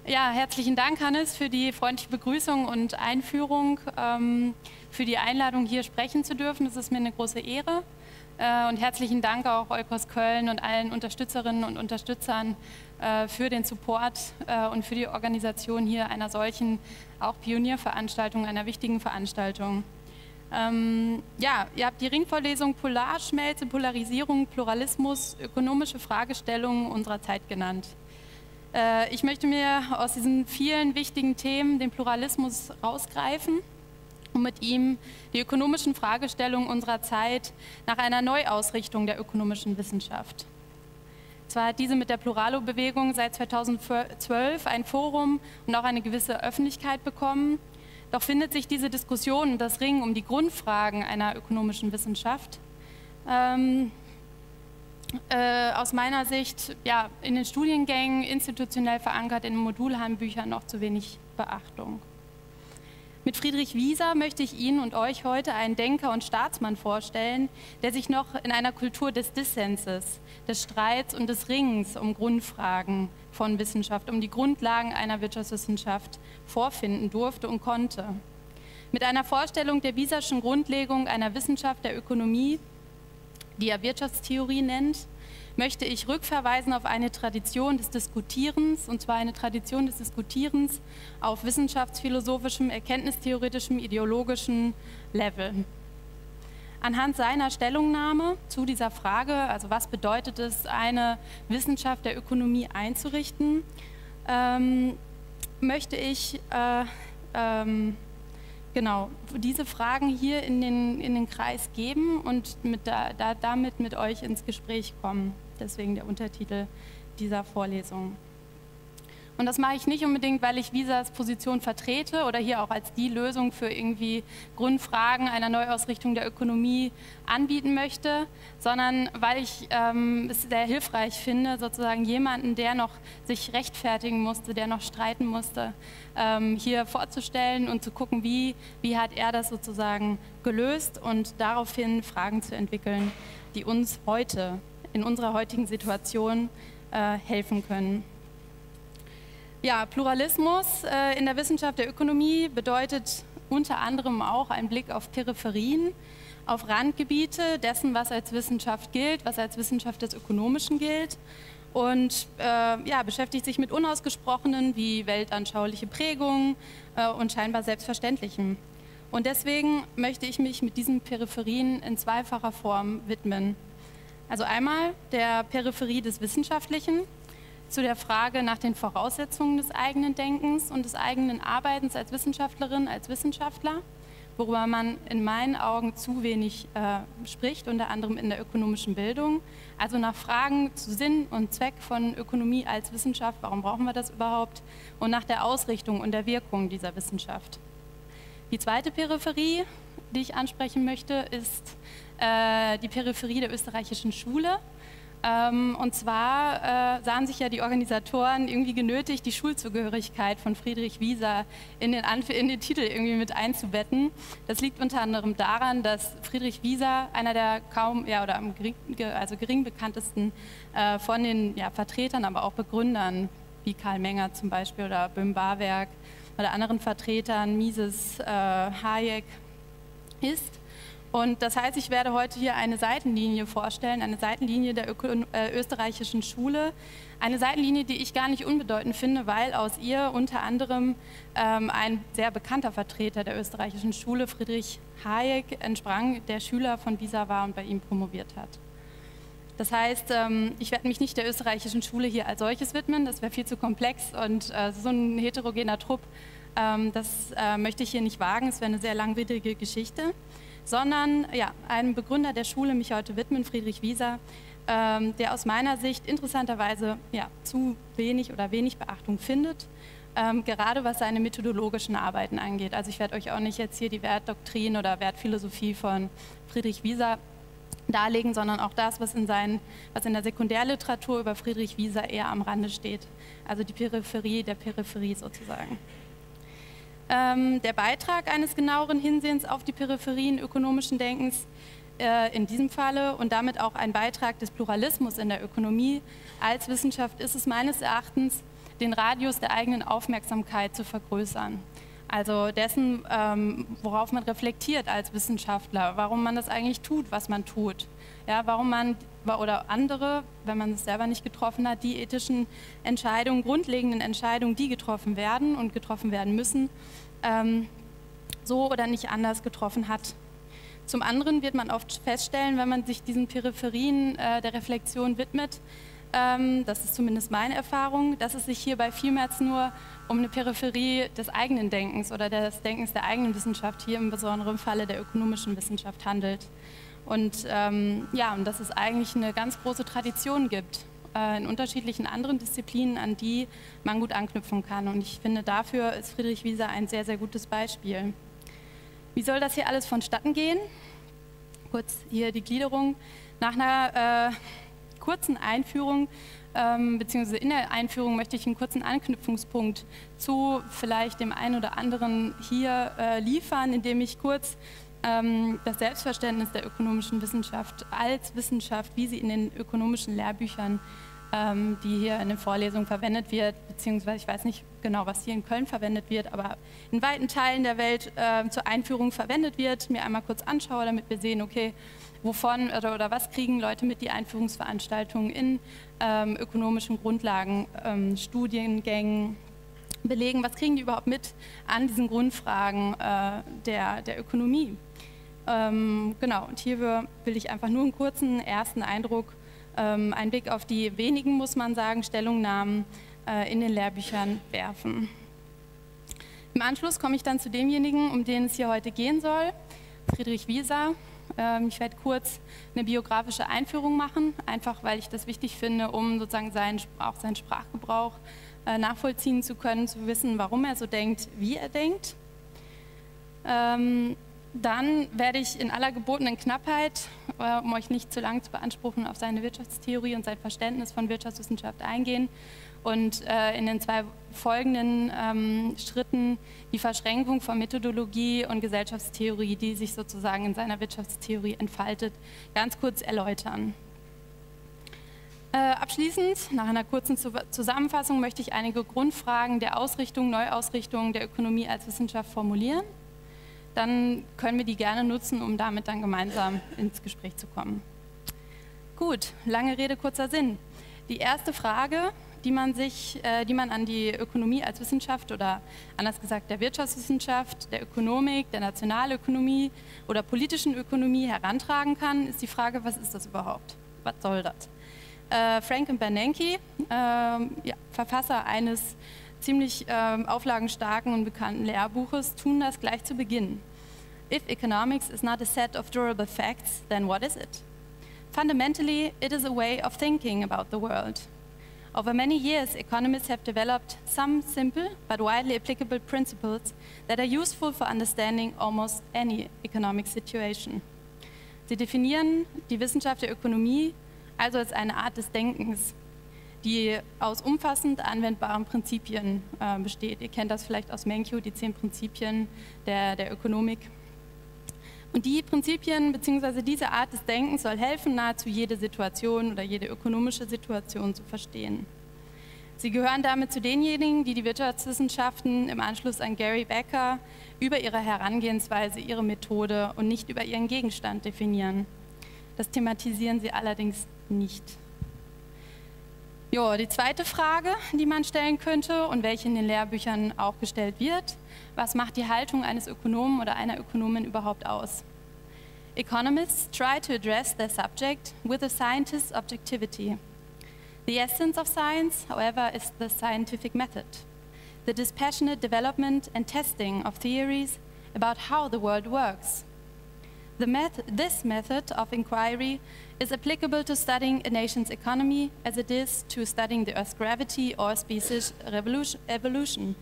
Ja, herzlichen Dank, Hannes, für die freundliche Begrüßung und Einführung, für die Einladung, hier sprechen zu dürfen. Das ist mir eine große Ehre. Und herzlichen Dank auch Oikos Köln und allen Unterstützerinnen und Unterstützern für den Support und für die Organisation hier einer solchen, auch Pionierveranstaltung, einer wichtigen Veranstaltung. Ja, ihr habt die Ringvorlesung Polarschmelze, Polarisierung, Pluralismus, ökonomische Fragestellungen unserer Zeit genannt. Ich möchte mir aus diesen vielen wichtigen Themen den Pluralismus rausgreifen und mit ihm die ökonomischen Fragestellungen unserer Zeit nach einer Neuausrichtung der ökonomischen Wissenschaft. Zwar hat diese mit der Pluralo-Bewegung seit 2012 ein Forum und auch eine gewisse Öffentlichkeit bekommen, doch findet sich diese Diskussion und das Ringen um die Grundfragen einer ökonomischen Wissenschaft aus meiner Sicht ja, in den Studiengängen institutionell verankert in Modulheimbüchern noch zu wenig Beachtung. Mit Friedrich Wieser möchte ich Ihnen und euch heute einen Denker und Staatsmann vorstellen, der sich noch in einer Kultur des Dissenses, des Streits und des Ringens um Grundfragen von Wissenschaft, um die Grundlagen einer Wirtschaftswissenschaft vorfinden durfte und konnte. Mit einer Vorstellung der Wieserschen Grundlegung einer Wissenschaft der Ökonomie, die er Wirtschaftstheorie nennt, möchte ich rückverweisen auf eine Tradition des Diskutierens, und zwar eine Tradition des Diskutierens auf wissenschaftsphilosophischem, erkenntnistheoretischem, ideologischem Level. Anhand seiner Stellungnahme zu dieser Frage, also was bedeutet es, eine Wissenschaft der Ökonomie einzurichten, möchte ich genau, diese Fragen hier in den Kreis geben und damit mit euch ins Gespräch kommen. Deswegen der Untertitel dieser Vorlesung. Und das mache ich nicht unbedingt, weil ich Wiesers Position vertrete oder hier auch als die Lösung für irgendwie Grundfragen einer Neuausrichtung der Ökonomie anbieten möchte, sondern weil ich es sehr hilfreich finde, sozusagen jemanden, der noch sich rechtfertigen musste, der noch streiten musste, hier vorzustellen und zu gucken, wie hat er das sozusagen gelöst und daraufhin Fragen zu entwickeln, die uns heute, in unserer heutigen Situation helfen können. Ja, Pluralismus in der Wissenschaft der Ökonomie bedeutet unter anderem auch einen Blick auf Peripherien, auf Randgebiete dessen, was als Wissenschaft gilt, was als Wissenschaft des Ökonomischen gilt und ja, beschäftigt sich mit Unausgesprochenen wie weltanschauliche Prägungen und scheinbar Selbstverständlichem. Und deswegen möchte ich mich mit diesen Peripherien in zweifacher Form widmen. Also einmal der Peripherie des Wissenschaftlichen, zu der Frage nach den Voraussetzungen des eigenen Denkens und des eigenen Arbeitens als Wissenschaftlerin, als Wissenschaftler, worüber man in meinen Augen zu wenig spricht, unter anderem in der ökonomischen Bildung. Also nach Fragen zu Sinn und Zweck von Ökonomie als Wissenschaft, warum brauchen wir das überhaupt, und nach der Ausrichtung und der Wirkung dieser Wissenschaft. Die zweite Peripherie, die ich ansprechen möchte, ist die Peripherie der österreichischen Schule. Und zwar sahen sich ja die Organisatoren irgendwie genötigt, die Schulzugehörigkeit von Friedrich Wieser in den Titel irgendwie mit einzubetten. Das liegt unter anderem daran, dass Friedrich Wieser einer der kaum, ja, oder gering bekanntesten von den Vertretern, aber auch Begründern, wie Karl Menger zum Beispiel oder Böhm-Barwerk oder anderen Vertretern, Mises, Hayek ist. Und das heißt, ich werde heute hier eine Seitenlinie vorstellen, eine Seitenlinie der österreichischen Schule. Eine Seitenlinie, die ich gar nicht unbedeutend finde, weil aus ihr unter anderem ein sehr bekannter Vertreter der österreichischen Schule, Friedrich Hayek, entsprang, der Schüler von Wieser war und bei ihm promoviert hat. Das heißt, ich werde mich nicht der österreichischen Schule hier als solches widmen, das wäre viel zu komplex und so ein heterogener Trupp, das möchte ich hier nicht wagen, es wäre eine sehr langwierige Geschichte. Sondern ja, einem Begründer der Schule mich heute widmen, Friedrich Wieser, der aus meiner Sicht interessanterweise ja, zu wenig oder wenig Beachtung findet, gerade was seine methodologischen Arbeiten angeht. Also ich werde euch auch nicht jetzt hier die Wertdoktrin oder Wertphilosophie von Friedrich Wieser darlegen, sondern auch das, was in der Sekundärliteratur über Friedrich Wieser eher am Rande steht. Also die Peripherie der Peripherie sozusagen. Der Beitrag eines genaueren Hinsehens auf die Peripherien ökonomischen Denkens in diesem Falle und damit auch ein Beitrag des Pluralismus in der Ökonomie als Wissenschaft ist es meines Erachtens, den Radius der eigenen Aufmerksamkeit zu vergrößern. Also dessen, worauf man reflektiert als Wissenschaftler, warum man das eigentlich tut, was man tut. Ja, warum man oder andere, wenn man es selber nicht getroffen hat, die ethischen Entscheidungen, grundlegenden Entscheidungen, die getroffen werden und getroffen werden müssen, so oder nicht anders getroffen hat. Zum anderen wird man oft feststellen, wenn man sich diesen Peripherien der Reflexion widmet, das ist zumindest meine Erfahrung, dass es sich hierbei vielmals nur um eine Peripherie des eigenen Denkens oder des Denkens der eigenen Wissenschaft, hier im besonderen Falle der ökonomischen Wissenschaft handelt. Und ja, und dass es eigentlich eine ganz große Tradition gibt in unterschiedlichen anderen Disziplinen, an die man gut anknüpfen kann. Und ich finde, dafür ist Friedrich Wieser ein sehr, sehr gutes Beispiel. Wie soll das hier alles vonstatten gehen? Kurz hier die Gliederung. Nach einer kurzen Einführung, beziehungsweise in der Einführung möchte ich einen kurzen Anknüpfungspunkt zu vielleicht dem einen oder anderen hier liefern, indem ich kurz das Selbstverständnis der ökonomischen Wissenschaft als Wissenschaft, wie sie in den ökonomischen Lehrbüchern, die hier in den Vorlesungen verwendet wird, beziehungsweise ich weiß nicht genau, was hier in Köln verwendet wird, aber in weiten Teilen der Welt zur Einführung verwendet wird, mir einmal kurz anschaue, damit wir sehen, okay, wovon oder was kriegen Leute mit, die Einführungsveranstaltungen in ökonomischen Grundlagen, Studiengängen belegen, was kriegen die überhaupt mit an diesen Grundfragen der Ökonomie. Genau, und hier will ich einfach nur einen kurzen ersten Eindruck, einen Blick auf die wenigen, muss man sagen, Stellungnahmen in den Lehrbüchern werfen. Im Anschluss komme ich dann zu demjenigen, um den es hier heute gehen soll, Friedrich Wieser. Ich werde kurz eine biografische Einführung machen, einfach weil ich das wichtig finde, um sozusagen auch seinen Sprachgebrauch nachvollziehen zu können, zu wissen, warum er so denkt, wie er denkt. Dann werde ich in aller gebotenen Knappheit, um euch nicht zu lang zu beanspruchen, auf seine Wirtschaftstheorie und sein Verständnis von Wirtschaftswissenschaft eingehen und in den zwei folgenden Schritten die Verschränkung von Methodologie und Gesellschaftstheorie, die sich sozusagen in seiner Wirtschaftstheorie entfaltet, ganz kurz erläutern. Abschließend, nach einer kurzen Zusammenfassung, möchte ich einige Grundfragen der Ausrichtung, Neuausrichtung der Ökonomie als Wissenschaft formulieren. Dann können wir die gerne nutzen, um damit dann gemeinsam ins Gespräch zu kommen. Gut, lange Rede, kurzer Sinn. Die erste Frage, die man an die Ökonomie als Wissenschaft oder anders gesagt der Wirtschaftswissenschaft, der Ökonomik, der Nationalökonomie oder politischen Ökonomie herantragen kann, ist die Frage, was ist das überhaupt? Was soll das? Frank und Bernanke, Verfasser eines ziemlich auflagenstarken und bekannten Lehrbuches, tun das gleich zu Beginn. If economics is not a set of durable facts, then what is it? Fundamentally, it is a way of thinking about the world. Over many years, economists have developed some simple but widely applicable principles that are useful for understanding almost any economic situation. Sie definieren die Wissenschaft der Ökonomie also als eine Art des Denkens, die aus umfassend anwendbaren Prinzipien besteht. Ihr kennt das vielleicht aus Menkyo, die 10 Prinzipien der Ökonomik. Und die Prinzipien bzw. diese Art des Denkens soll helfen, nahezu jede Situation oder jede ökonomische Situation zu verstehen. Sie gehören damit zu denjenigen, die die Wirtschaftswissenschaften im Anschluss an Gary Becker über ihre Herangehensweise, ihre Methode und nicht über ihren Gegenstand definieren. Das thematisieren sie allerdings nicht. Jo, die zweite Frage, die man stellen könnte und welche in den Lehrbüchern auch gestellt wird: Was macht die Haltung eines Ökonomen oder einer Ökonomin überhaupt aus? Economists try to address their subject with a scientist's objectivity. The essence of science, however, is the scientific method, the dispassionate development and testing of theories about how the world works. This method of inquiry is applicable to studying a nation's economy as it is to studying the Earth's gravity or species evolution.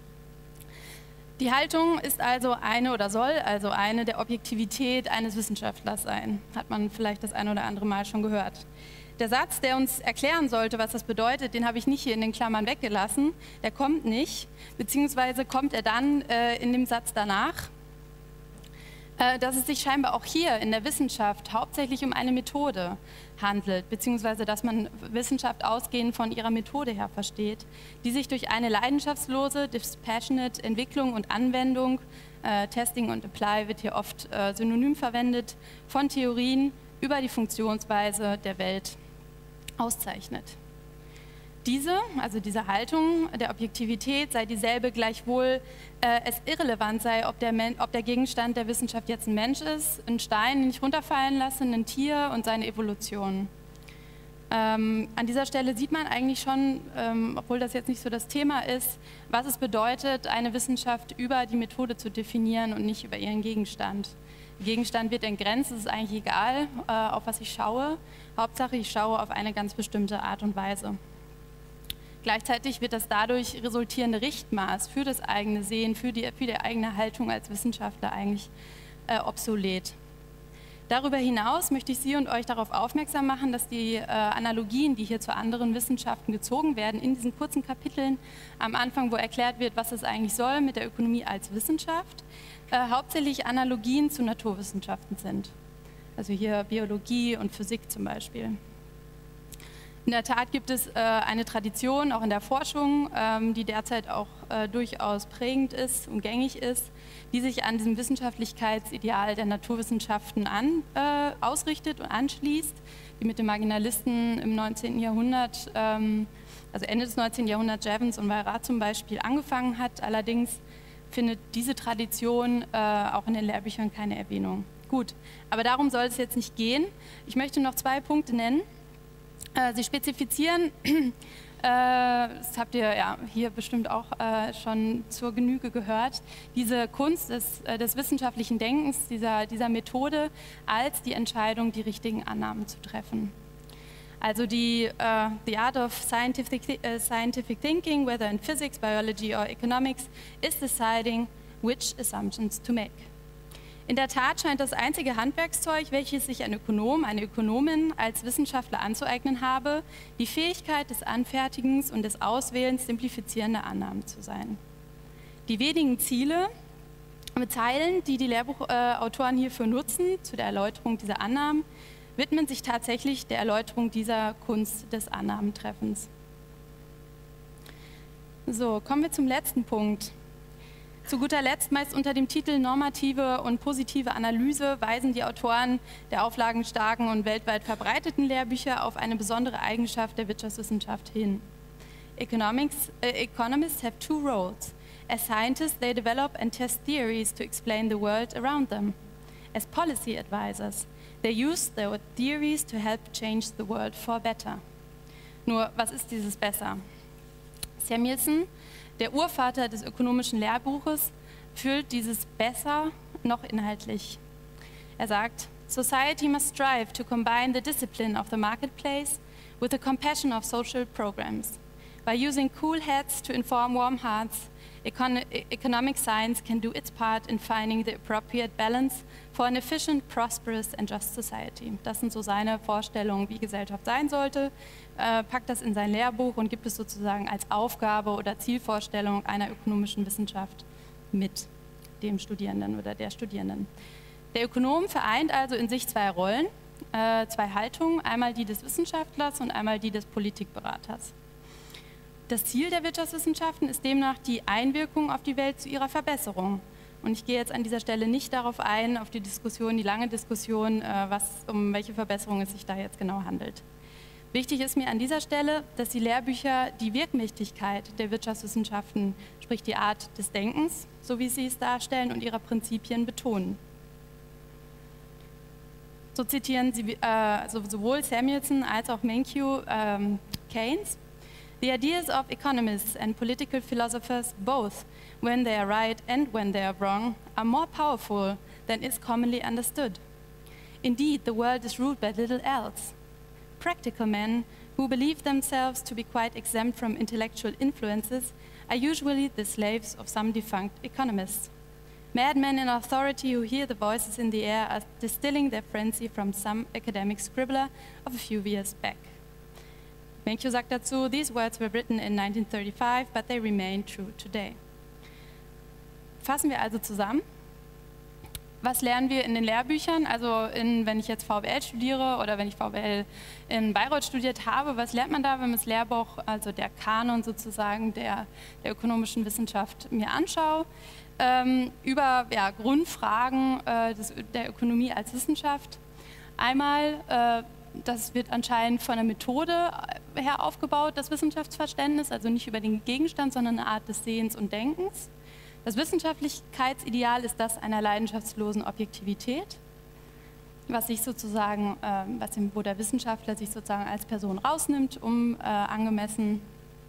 Die Haltung ist also eine oder soll also eine der Objektivität eines Wissenschaftlers sein. Hat man vielleicht das ein oder andere Mal schon gehört. Der Satz, der uns erklären sollte, was das bedeutet, den habe ich nicht hier in den Klammern weggelassen. Der kommt nicht, beziehungsweise kommt er dann in dem Satz danach. dass es sich scheinbar auch hier in der Wissenschaft hauptsächlich um eine Methode handelt, beziehungsweise dass man Wissenschaft ausgehend von ihrer Methode her versteht, die sich durch eine leidenschaftslose, dispassionate Entwicklung und Anwendung, Testing und Apply wird hier oft synonym verwendet, von Theorien über die Funktionsweise der Welt auszeichnet. Diese Haltung der Objektivität sei dieselbe, gleichwohl es irrelevant sei, ob der Gegenstand der Wissenschaft jetzt ein Mensch ist, ein Stein, den ich runterfallen lasse, ein Tier und seine Evolution. An dieser Stelle sieht man eigentlich schon, obwohl das jetzt nicht so das Thema ist, was es bedeutet, eine Wissenschaft über die Methode zu definieren und nicht über ihren Gegenstand. Der Gegenstand wird entgrenzt, es ist eigentlich egal, auf was ich schaue. Hauptsache, ich schaue auf eine ganz bestimmte Art und Weise. Gleichzeitig wird das dadurch resultierende Richtmaß für das eigene Sehen, für die eigene Haltung als Wissenschaftler eigentlich obsolet. Darüber hinaus möchte ich Sie und euch darauf aufmerksam machen, dass die Analogien, die hier zu anderen Wissenschaften gezogen werden, in diesen kurzen Kapiteln am Anfang, wo erklärt wird, was es eigentlich soll mit der Ökonomie als Wissenschaft, hauptsächlich Analogien zu Naturwissenschaften sind. Also hier Biologie und Physik zum Beispiel. In der Tat gibt es eine Tradition, auch in der Forschung, die derzeit auch durchaus prägend ist und gängig ist, die sich an diesem Wissenschaftlichkeitsideal der Naturwissenschaften ausrichtet und anschließt, die mit den Marginalisten im 19. Jahrhundert, also Ende des 19. Jahrhunderts, Jevons und Walras zum Beispiel, angefangen hat. Allerdings findet diese Tradition auch in den Lehrbüchern keine Erwähnung. Gut, aber darum soll es jetzt nicht gehen. Ich möchte noch 2 Punkte nennen. Sie spezifizieren, das habt ihr ja hier bestimmt auch schon zur Genüge gehört, diese Kunst des wissenschaftlichen Denkens, dieser Methode als die Entscheidung, die richtigen Annahmen zu treffen. Also the art of scientific thinking, whether in physics, biology or economics, is deciding which assumptions to make. In der Tat scheint das einzige Handwerkszeug, welches sich ein Ökonom, eine Ökonomin als Wissenschaftler anzueignen habe, die Fähigkeit des Anfertigens und des Auswählens simplifizierender Annahmen zu sein. Die wenigen Zeilen, die die Lehrbuchautoren hierfür nutzen, zu der Erläuterung dieser Annahmen, widmen sich tatsächlich der Erläuterung dieser Kunst des Annahmentreffens. So, kommen wir zum letzten Punkt. Zu guter Letzt, meist unter dem Titel normative und positive Analyse, weisen die Autoren der auflagenstarken und weltweit verbreiteten Lehrbücher auf eine besondere Eigenschaft der Wirtschaftswissenschaft hin. Economists have 2 roles. As scientists, they develop and test theories to explain the world around them. As policy advisors, they use their theories to help change the world for better. Nur, was ist dieses Besser? Samuelson, der Urvater des ökonomischen Lehrbuches, füllt dieses Besser noch inhaltlich. Er sagt, Society must strive to combine the discipline of the marketplace with the compassion of social programs. By using cool heads to inform warm hearts, economic science can do its part in finding the appropriate balance for an efficient, prosperous and just society. Das sind so seine Vorstellungen, wie Gesellschaft sein sollte, packt das in sein Lehrbuch und gibt es sozusagen als Aufgabe oder Zielvorstellung einer ökonomischen Wissenschaft mit dem Studierenden oder der Studierenden. Der Ökonom vereint also in sich 2 Rollen, 2 Haltungen, einmal die des Wissenschaftlers und einmal die des Politikberaters. Das Ziel der Wirtschaftswissenschaften ist demnach die Einwirkung auf die Welt zu ihrer Verbesserung. Und ich gehe jetzt an dieser Stelle nicht darauf ein, auf die Diskussion, die lange Diskussion, um welche Verbesserung es sich da jetzt genau handelt. Wichtig ist mir an dieser Stelle, dass die Lehrbücher die Wirkmächtigkeit der Wirtschaftswissenschaften, sprich die Art des Denkens, so wie sie es darstellen, und ihrer Prinzipien betonen. So zitieren sie sowohl Samuelson als auch Mankiw Keynes. The ideas of economists and political philosophers, both when they are right and when they are wrong, are more powerful than is commonly understood. Indeed, the world is ruled by little else. Practical men who believe themselves to be quite exempt from intellectual influences are usually the slaves of some defunct economists. Madmen in authority who hear the voices in the air are distilling their frenzy from some academic scribbler of a few years back. Mankiw sagt dazu, these words were written in 1935, but they remain true today. Fassen wir also zusammen. Was lernen wir in den Lehrbüchern? Also wenn ich jetzt VWL studiere oder wenn ich VWL in Bayreuth studiert habe, was lernt man da, wenn man das Lehrbuch, also der Kanon sozusagen der ökonomischen Wissenschaft mir anschaue? Über Grundfragen der Ökonomie als Wissenschaft. Einmal, das wird anscheinend von der Methode her aufgebaut, das Wissenschaftsverständnis, also nicht über den Gegenstand, sondern eine Art des Sehens und Denkens. Das Wissenschaftlichkeitsideal ist das einer leidenschaftslosen Objektivität, wo der Wissenschaftler sich sozusagen als Person rausnimmt, um angemessen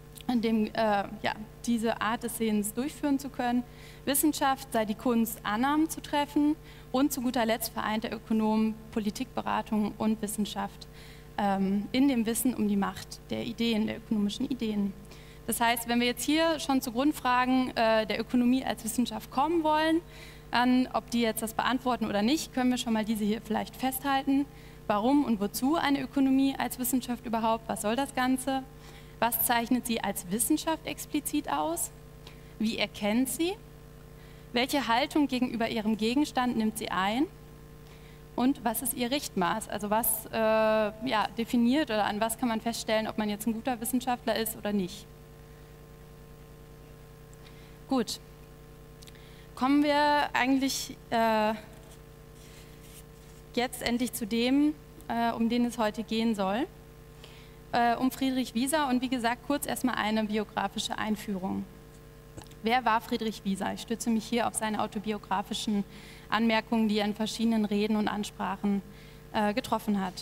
diese Art des Sehens durchführen zu können. Wissenschaft sei die Kunst, Annahmen zu treffen, und zu guter Letzt vereint der Ökonom Politikberatung und Wissenschaft in dem Wissen um die Macht der Ideen, der ökonomischen Ideen. Das heißt, wenn wir jetzt hier schon zu Grundfragen der Ökonomie als Wissenschaft kommen wollen, ob die jetzt das beantworten oder nicht, können wir schon mal diese hier vielleicht festhalten. Warum und wozu eine Ökonomie als Wissenschaft überhaupt? Was soll das Ganze? Was zeichnet sie als Wissenschaft explizit aus? Wie erkennt sie? Welche Haltung gegenüber ihrem Gegenstand nimmt sie ein? Und was ist ihr Richtmaß? Also was definiert oder an was kann man feststellen, ob man jetzt ein guter Wissenschaftler ist oder nicht? Gut, kommen wir eigentlich jetzt endlich zu dem, um den es heute gehen soll, um Friedrich Wieser und wie gesagt kurz erstmal eine biografische Einführung. Wer war Friedrich Wieser? Ich stütze mich hier auf seine autobiografischen Anmerkungen, die er in verschiedenen Reden und Ansprachen getroffen hat.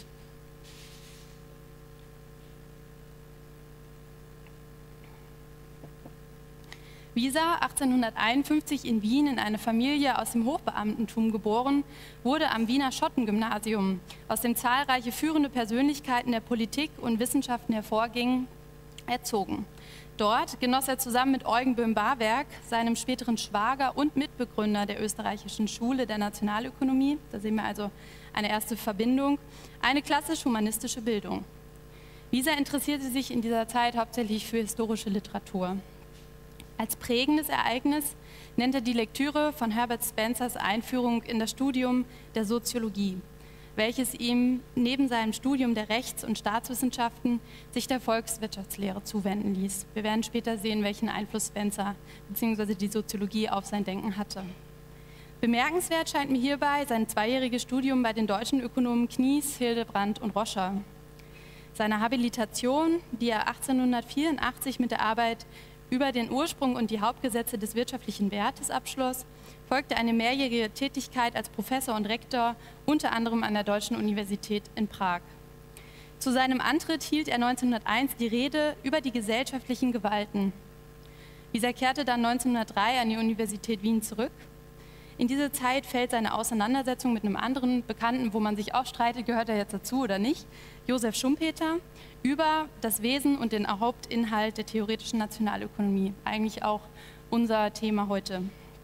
Wieser, 1851 in Wien in eine Familie aus dem Hochbeamtentum geboren, wurde am Wiener Schottengymnasium, aus dem zahlreiche führende Persönlichkeiten der Politik und Wissenschaften hervorgingen, erzogen. Dort genoss er zusammen mit Eugen Böhm-Bawerk, seinem späteren Schwager und Mitbegründer der österreichischen Schule der Nationalökonomie, da sehen wir also eine erste Verbindung, eine klassisch-humanistische Bildung. Wieser interessierte sich in dieser Zeit hauptsächlich für historische Literatur. Als prägendes Ereignis nennt er die Lektüre von Herbert Spencers Einführung in das Studium der Soziologie, welches ihm neben seinem Studium der Rechts- und Staatswissenschaften sich der Volkswirtschaftslehre zuwenden ließ. Wir werden später sehen, welchen Einfluss Spencer bzw. die Soziologie auf sein Denken hatte. Bemerkenswert scheint mir hierbei sein zweijähriges Studium bei den deutschen Ökonomen Knies, Hildebrandt und Roscher. Seine Habilitation, die er 1884 mit der Arbeit über den Ursprung und die Hauptgesetze des wirtschaftlichen Wertes abschloss, folgte eine mehrjährige Tätigkeit als Professor und Rektor, unter anderem an der Deutschen Universität in Prag. Zu seinem Antritt hielt er 1901 die Rede über die gesellschaftlichen Gewalten. Wieser kehrte dann 1903 an die Universität Wien zurück. In diese Zeit fällt seine Auseinandersetzung mit einem anderen Bekannten, wo man sich auch streitet, gehört er jetzt dazu oder nicht, Josef Schumpeter, über das Wesen und den Hauptinhalt der theoretischen Nationalökonomie. Eigentlich auch unser Thema heute.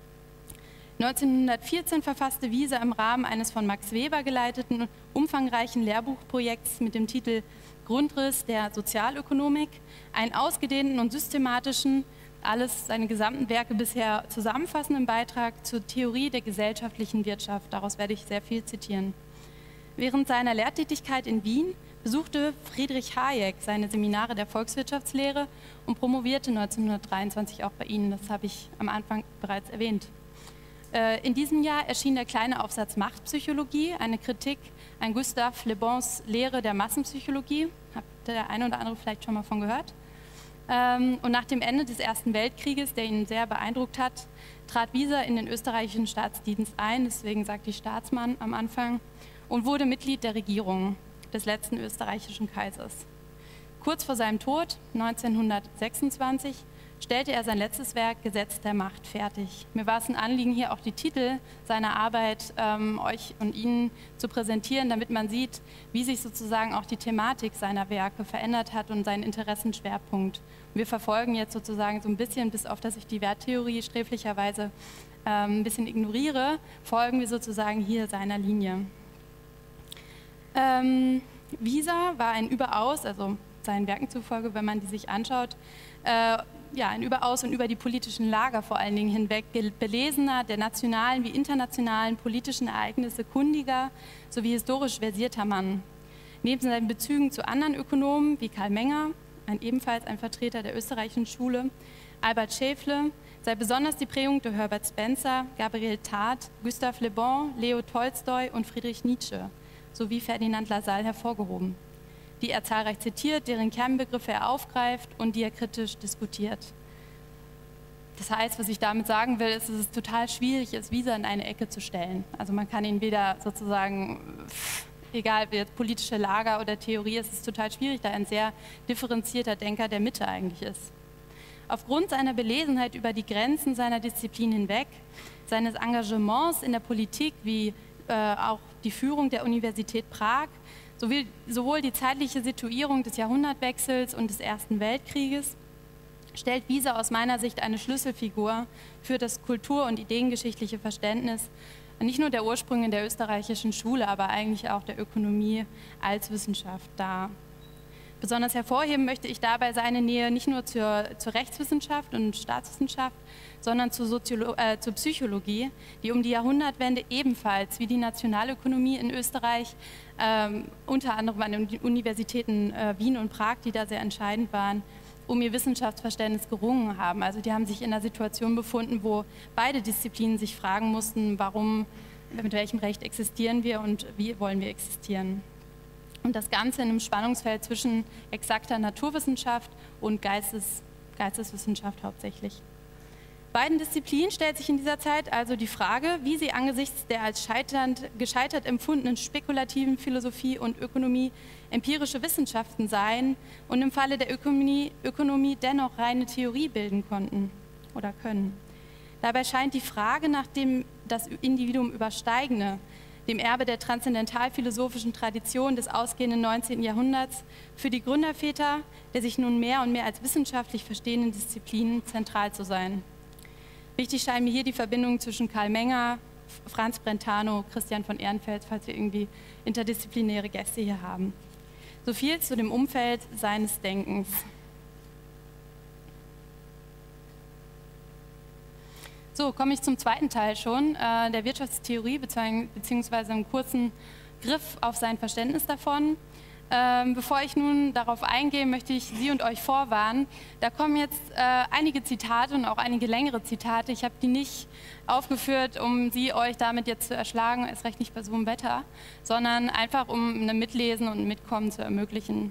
1914 verfasste Wieser im Rahmen eines von Max Weber geleiteten, umfangreichen Lehrbuchprojekts mit dem Titel Grundriss der Sozialökonomik einen ausgedehnten und systematischen, seine gesamten Werke bisher zusammenfassenden Beitrag zur Theorie der gesellschaftlichen Wirtschaft. Daraus werde ich sehr viel zitieren. Während seiner Lehrtätigkeit in Wien besuchte Friedrich Hayek seine Seminare der Volkswirtschaftslehre und promovierte 1923 auch bei Ihnen. Das habe ich am Anfang bereits erwähnt. In diesem Jahr erschien der kleine Aufsatz Machtpsychologie, eine Kritik an Gustave Le Bons Lehre der Massenpsychologie. Hat der eine oder andere vielleicht schon mal von gehört. Und nach dem Ende des Ersten Weltkrieges, der ihn sehr beeindruckt hat, trat Wieser in den österreichischen Staatsdienst ein, deswegen sagte ich Staatsmann am Anfang, und wurde Mitglied der Regierung des letzten österreichischen Kaisers. Kurz vor seinem Tod, 1926, stellte er sein letztes Werk Gesetz der Macht fertig. Mir war es ein Anliegen, hier auch die Titel seiner Arbeit euch und Ihnen zu präsentieren, damit man sieht, wie sich sozusagen auch die Thematik seiner Werke verändert hat und seinen Interessenschwerpunkt. Und wir verfolgen jetzt sozusagen so ein bisschen, bis auf dass ich die Werttheorie sträflicherweise ein bisschen ignoriere, folgen wir sozusagen hier seiner Linie. Wieser war ein überaus, also seinen Werken zufolge, wenn man die sich anschaut, ein überaus und über die politischen Lager vor allen Dingen hinweg belesener, der nationalen wie internationalen politischen Ereignisse kundiger sowie historisch versierter Mann. Neben seinen Bezügen zu anderen Ökonomen wie Karl Menger, ebenfalls ein Vertreter der österreichischen Schule, Albert Schäfle, sei besonders die Prägung durch Herbert Spencer, Gabriel Tarde, Gustave Le Bon, Leo Tolstoi und Friedrich Nietzsche sowie Ferdinand Lassalle hervorgehoben, die er zahlreich zitiert, deren Kernbegriffe er aufgreift und die er kritisch diskutiert. Das heißt, was ich damit sagen will, ist, dass es total schwierig ist, Wieser in eine Ecke zu stellen. Also man kann ihn weder sozusagen, egal wie jetzt politische Lager oder Theorie, es ist total schwierig, da ein sehr differenzierter Denker der Mitte eigentlich ist. Aufgrund seiner Belesenheit über die Grenzen seiner Disziplin hinweg, seines Engagements in der Politik wie auch die Führung der Universität Prag, sowohl die zeitliche Situierung des Jahrhundertwechsels und des Ersten Weltkrieges, stellt Wieser aus meiner Sicht eine Schlüsselfigur für das kultur- und ideengeschichtliche Verständnis nicht nur der Ursprünge der österreichischen Schule, aber eigentlich auch der Ökonomie als Wissenschaft dar. Besonders hervorheben möchte ich dabei seine Nähe nicht nur zur Rechtswissenschaft und Staatswissenschaft, sondern zur Psychologie, die um die Jahrhundertwende ebenfalls wie die Nationalökonomie in Österreich, unter anderem an den Universitäten Wien und Prag, die da sehr entscheidend waren, um ihr Wissenschaftsverständnis gerungen haben. Also die haben sich in einer Situation befunden, wo beide Disziplinen sich fragen mussten, warum, mit welchem Recht existieren wir und wie wollen wir existieren. Und das Ganze in einem Spannungsfeld zwischen exakter Naturwissenschaft und Geisteswissenschaft hauptsächlich. Beiden Disziplinen stellt sich in dieser Zeit also die Frage, wie sie angesichts der als gescheitert empfundenen spekulativen Philosophie und Ökonomie empirische Wissenschaften seien und im Falle der Ökonomie dennoch reine Theorie bilden konnten oder können. Dabei scheint die Frage nach dem das Individuum übersteigende, dem Erbe der transzendentalphilosophischen Tradition des ausgehenden 19. Jahrhunderts, für die Gründerväter der sich nun mehr und mehr als wissenschaftlich verstehenden Disziplinen zentral zu sein. Wichtig scheint mir hier die Verbindung zwischen Karl Menger, Franz Brentano, Christian von Ehrenfeld, falls wir irgendwie interdisziplinäre Gäste hier haben. So viel zu dem Umfeld seines Denkens. So, komme ich zum zweiten Teil schon, der Wirtschaftstheorie, beziehungsweise einen kurzen Griff auf sein Verständnis davon. Bevor ich nun darauf eingehe, möchte ich Sie und euch vorwarnen. Da kommen jetzt einige Zitate und auch einige längere Zitate. Ich habe die nicht aufgeführt, um Sie euch damit jetzt zu erschlagen, erst recht nicht bei so einem Wetter, sondern einfach, um ein Mitlesen und ein Mitkommen zu ermöglichen.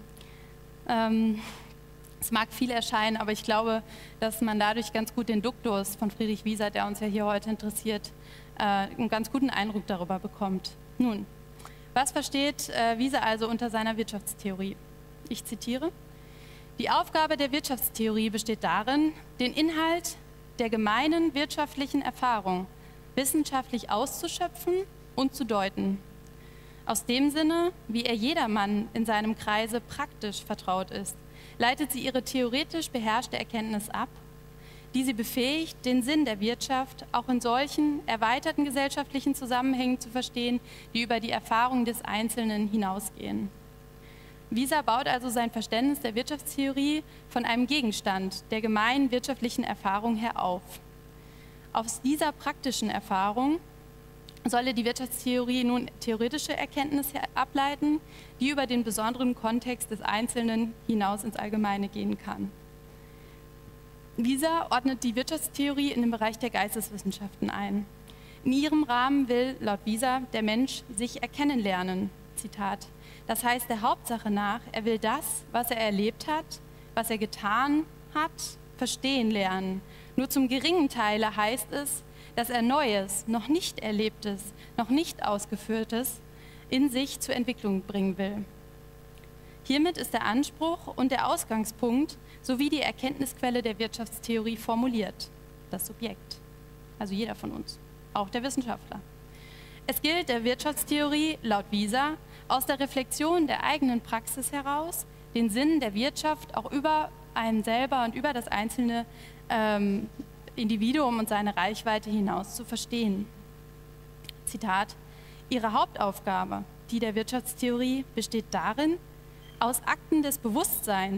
Es mag viel erscheinen, aber ich glaube, dass man dadurch ganz gut den Duktus von Friedrich Wieser, der uns ja hier heute interessiert, einen ganz guten Eindruck darüber bekommt. Nun, was versteht Wieser also unter seiner Wirtschaftstheorie? Ich zitiere: Die Aufgabe der Wirtschaftstheorie besteht darin, den Inhalt der gemeinen wirtschaftlichen Erfahrung wissenschaftlich auszuschöpfen und zu deuten. Aus dem Sinne, wie er jedermann in seinem Kreise praktisch vertraut ist, leitet sie ihre theoretisch beherrschte Erkenntnis ab, die sie befähigt, den Sinn der Wirtschaft auch in solchen erweiterten gesellschaftlichen Zusammenhängen zu verstehen, die über die Erfahrung des Einzelnen hinausgehen. Wieser baut also sein Verständnis der Wirtschaftstheorie von einem Gegenstand der gemeinen wirtschaftlichen Erfahrung her auf. Aus dieser praktischen Erfahrung solle die Wirtschaftstheorie nun theoretische Erkenntnisse ableiten, die über den besonderen Kontext des Einzelnen hinaus ins Allgemeine gehen kann. Wieser ordnet die Wirtschaftstheorie in den Bereich der Geisteswissenschaften ein. In ihrem Rahmen will, laut Wieser, der Mensch sich erkennen lernen. Zitat: Das heißt der Hauptsache nach, er will das, was er erlebt hat, was er getan hat, verstehen lernen. Nur zum geringen Teile heißt es, dass er Neues, noch nicht Erlebtes, noch nicht Ausgeführtes in sich zur Entwicklung bringen will. Hiermit ist der Anspruch und der Ausgangspunkt sowie die Erkenntnisquelle der Wirtschaftstheorie formuliert, das Subjekt, also jeder von uns, auch der Wissenschaftler. Es gilt der Wirtschaftstheorie laut Wieser aus der Reflexion der eigenen Praxis heraus, den Sinn der Wirtschaft auch über einen selber und über das einzelne Individuum und seine Reichweite hinaus zu verstehen. Zitat: Ihre Hauptaufgabe, die der Wirtschaftstheorie, besteht darin, aus Akten des Bewusstseins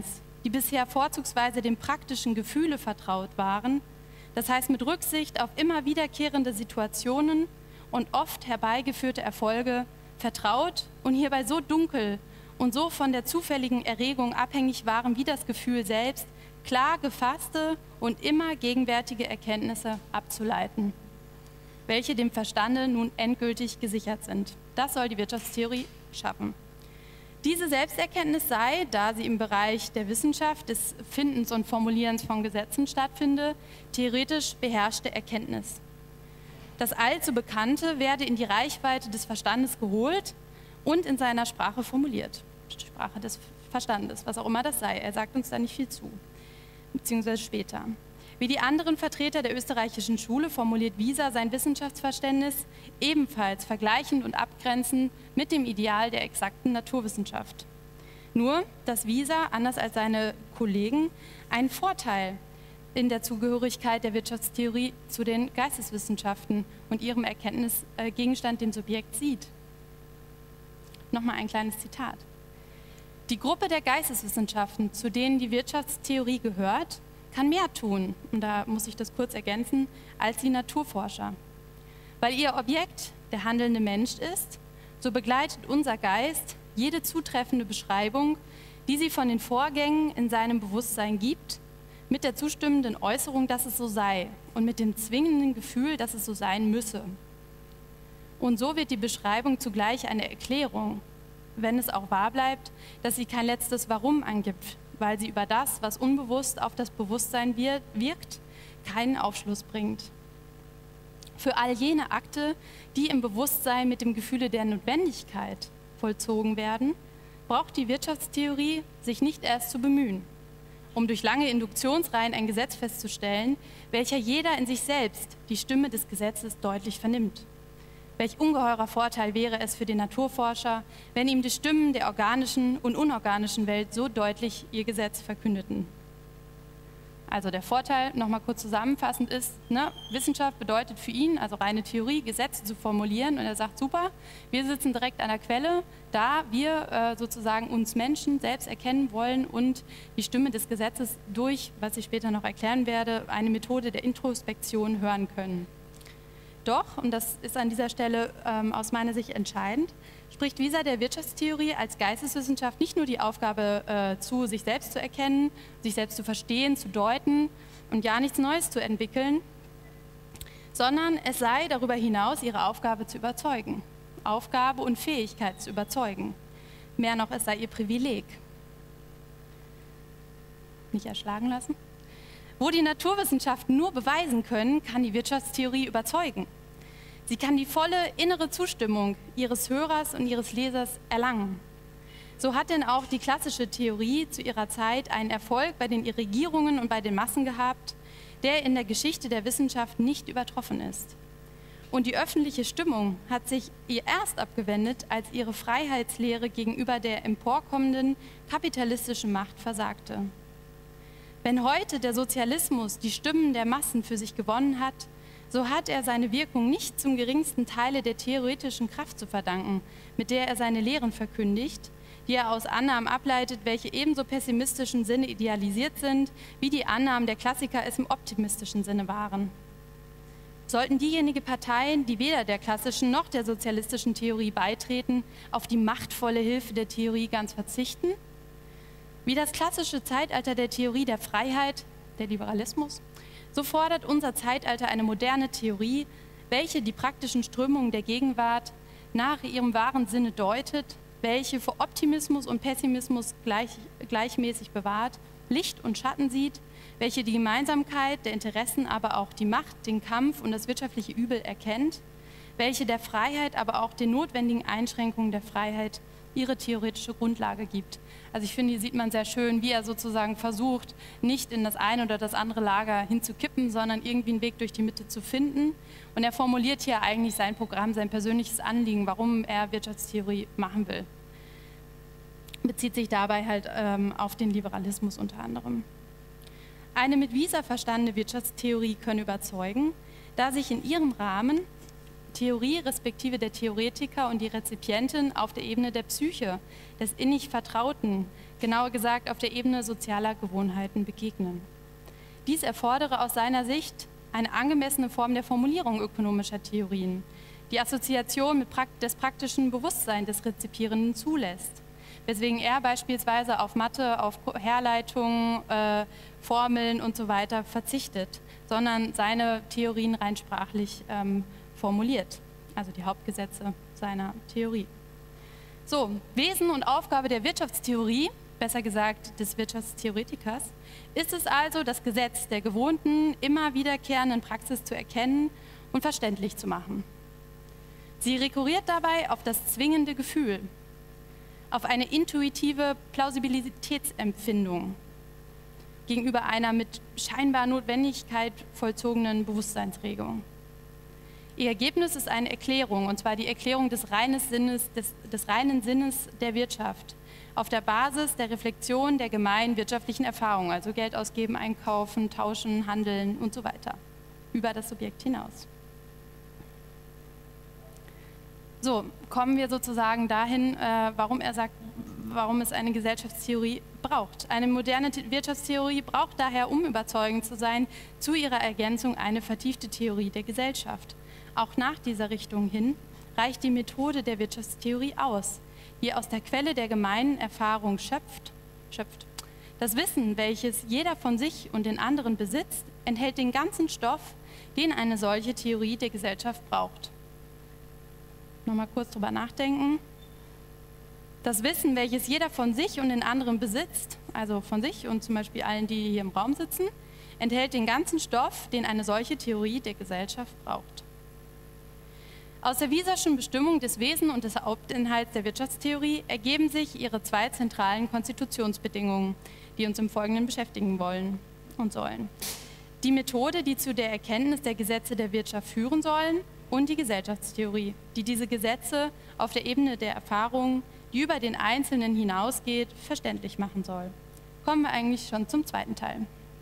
die bisher vorzugsweise dem praktischen Gefühle vertraut waren, das heißt mit Rücksicht auf immer wiederkehrende Situationen und oft herbeigeführte Erfolge, vertraut und hierbei so dunkel und so von der zufälligen Erregung abhängig waren wie das Gefühl selbst, klar gefasste und immer gegenwärtige Erkenntnisse abzuleiten, welche dem Verstande nun endgültig gesichert sind. Das soll die Wirtschaftstheorie schaffen. Diese Selbsterkenntnis sei, da sie im Bereich der Wissenschaft, des Findens und Formulierens von Gesetzen stattfinde, theoretisch beherrschte Erkenntnis. Das allzu Bekannte werde in die Reichweite des Verstandes geholt und in seiner Sprache formuliert. Sprache des Verstandes, was auch immer das sei. Er sagt uns da nicht viel zu, beziehungsweise später. Wie die anderen Vertreter der österreichischen Schule formuliert Wieser sein Wissenschaftsverständnis ebenfalls vergleichend und abgrenzend mit dem Ideal der exakten Naturwissenschaft. Nur, dass Wieser, anders als seine Kollegen, einen Vorteil in der Zugehörigkeit der Wirtschaftstheorie zu den Geisteswissenschaften und ihrem Erkenntnisgegenstand, dem Subjekt, sieht. Nochmal ein kleines Zitat. Die Gruppe der Geisteswissenschaften, zu denen die Wirtschaftstheorie gehört, kann mehr tun, und da muss ich das kurz ergänzen, als die Naturforscher. Weil ihr Objekt der handelnde Mensch ist, so begleitet unser Geist jede zutreffende Beschreibung, die sie von den Vorgängen in seinem Bewusstsein gibt, mit der zustimmenden Äußerung, dass es so sei und mit dem zwingenden Gefühl, dass es so sein müsse. Und so wird die Beschreibung zugleich eine Erklärung, wenn es auch wahr bleibt, dass sie kein letztes Warum angibt, weil sie über das, was unbewusst auf das Bewusstsein wirkt, keinen Aufschluss bringt. Für all jene Akte, die im Bewusstsein mit dem Gefühle der Notwendigkeit vollzogen werden, braucht die Wirtschaftstheorie sich nicht erst zu bemühen, um durch lange Induktionsreihen ein Gesetz festzustellen, welcher jeder in sich selbst die Stimme des Gesetzes deutlich vernimmt. Welch ungeheurer Vorteil wäre es für den Naturforscher, wenn ihm die Stimmen der organischen und unorganischen Welt so deutlich ihr Gesetz verkündeten. Also der Vorteil, nochmal kurz zusammenfassend, ist, Wissenschaft bedeutet für ihn, also reine Theorie, Gesetze zu formulieren. Und er sagt, super, wir sitzen direkt an der Quelle, da wir sozusagen uns Menschen selbst erkennen wollen und die Stimme des Gesetzes durch, was ich später noch erklären werde, eine Methode der Introspektion hören können. Doch, und das ist an dieser Stelle aus meiner Sicht entscheidend, spricht Wieser der Wirtschaftstheorie als Geisteswissenschaft nicht nur die Aufgabe zu, sich selbst zu erkennen, sich selbst zu verstehen, zu deuten und ja nichts Neues zu entwickeln, sondern es sei darüber hinaus ihre Aufgabe zu überzeugen, Aufgabe und Fähigkeit zu überzeugen. Mehr noch, es sei ihr Privileg. Nicht erschlagen lassen? Wo die Naturwissenschaften nur beweisen können, kann die Wirtschaftstheorie überzeugen. Sie kann die volle innere Zustimmung ihres Hörers und ihres Lesers erlangen. So hat denn auch die klassische Theorie zu ihrer Zeit einen Erfolg bei den Regierungen und bei den Massen gehabt, der in der Geschichte der Wissenschaft nicht übertroffen ist. Und die öffentliche Stimmung hat sich ihr erst abgewendet, als ihre Freiheitslehre gegenüber der emporkommenden kapitalistischen Macht versagte. Wenn heute der Sozialismus die Stimmen der Massen für sich gewonnen hat, so hat er seine Wirkung nicht zum geringsten Teile der theoretischen Kraft zu verdanken, mit der er seine Lehren verkündigt, die er aus Annahmen ableitet, welche ebenso pessimistischen Sinne idealisiert sind, wie die Annahmen der Klassiker es im optimistischen Sinne waren. Sollten diejenigen Parteien, die weder der klassischen noch der sozialistischen Theorie beitreten, auf die machtvolle Hilfe der Theorie ganz verzichten? Wie das klassische Zeitalter der Theorie der Freiheit, der Liberalismus, so fordert unser Zeitalter eine moderne Theorie, welche die praktischen Strömungen der Gegenwart nach ihrem wahren Sinne deutet, welche vor Optimismus und Pessimismus gleichmäßig bewahrt, Licht und Schatten sieht, welche die Gemeinsamkeit der Interessen, aber auch die Macht, den Kampf und das wirtschaftliche Übel erkennt, welche der Freiheit, aber auch den notwendigen Einschränkungen der Freiheit ihre theoretische Grundlage gibt. Also ich finde, hier sieht man sehr schön, wie er sozusagen versucht, nicht in das eine oder das andere Lager hinzukippen, sondern irgendwie einen Weg durch die Mitte zu finden. Und er formuliert hier eigentlich sein Programm, sein persönliches Anliegen, warum er Wirtschaftstheorie machen will. Bezieht sich dabei halt auf den Liberalismus unter anderem. Eine mit Wieser verstandene Wirtschaftstheorie könne überzeugen, da sich in ihrem Rahmen Theorie respektive der Theoretiker und die Rezipientin auf der Ebene der Psyche, des innig Vertrauten, genauer gesagt auf der Ebene sozialer Gewohnheiten begegnen. Dies erfordere aus seiner Sicht eine angemessene Form der Formulierung ökonomischer Theorien, die Assoziation des praktischen Bewusstseins des Rezipierenden zulässt, weswegen er beispielsweise auf Mathe, auf Herleitungen, Formeln und so weiter verzichtet, sondern seine Theorien rein sprachlich formuliert, also die Hauptgesetze seiner Theorie. So, Wesen und Aufgabe der Wirtschaftstheorie, besser gesagt des Wirtschaftstheoretikers, ist es also, das Gesetz der gewohnten, immer wiederkehrenden Praxis zu erkennen und verständlich zu machen. Sie rekurriert dabei auf das zwingende Gefühl, auf eine intuitive Plausibilitätsempfindung gegenüber einer mit scheinbarer Notwendigkeit vollzogenen Bewusstseinsregung. Ihr Ergebnis ist eine Erklärung, und zwar die Erklärung des reinen Sinnes der Wirtschaft, auf der Basis der Reflexion der gemeinen wirtschaftlichen Erfahrungen, also Geld ausgeben, einkaufen, tauschen, handeln und so weiter, über das Subjekt hinaus. So, kommen wir sozusagen dahin, warum er sagt, warum es eine Gesellschaftstheorie braucht. Eine moderne Wirtschaftstheorie braucht daher, um überzeugend zu sein, zu ihrer Ergänzung eine vertiefte Theorie der Gesellschaft. Auch nach dieser Richtung hin reicht die Methode der Wirtschaftstheorie aus, die aus der Quelle der gemeinen Erfahrung schöpft. Das Wissen, welches jeder von sich und den anderen besitzt, enthält den ganzen Stoff, den eine solche Theorie der Gesellschaft braucht. Nochmal kurz drüber nachdenken. Das Wissen, welches jeder von sich und den anderen besitzt, also von sich und zum Beispiel allen, die hier im Raum sitzen, enthält den ganzen Stoff, den eine solche Theorie der Gesellschaft braucht. Aus der Wieserschen Bestimmung des Wesens und des Hauptinhalts der Wirtschaftstheorie ergeben sich ihre zwei zentralen Konstitutionsbedingungen, die uns im Folgenden beschäftigen wollen und sollen. Die Methode, die zu der Erkenntnis der Gesetze der Wirtschaft führen sollen, und die Gesellschaftstheorie, die diese Gesetze auf der Ebene der Erfahrung, die über den Einzelnen hinausgeht, verständlich machen soll. Kommen wir eigentlich schon zum zweiten Teil.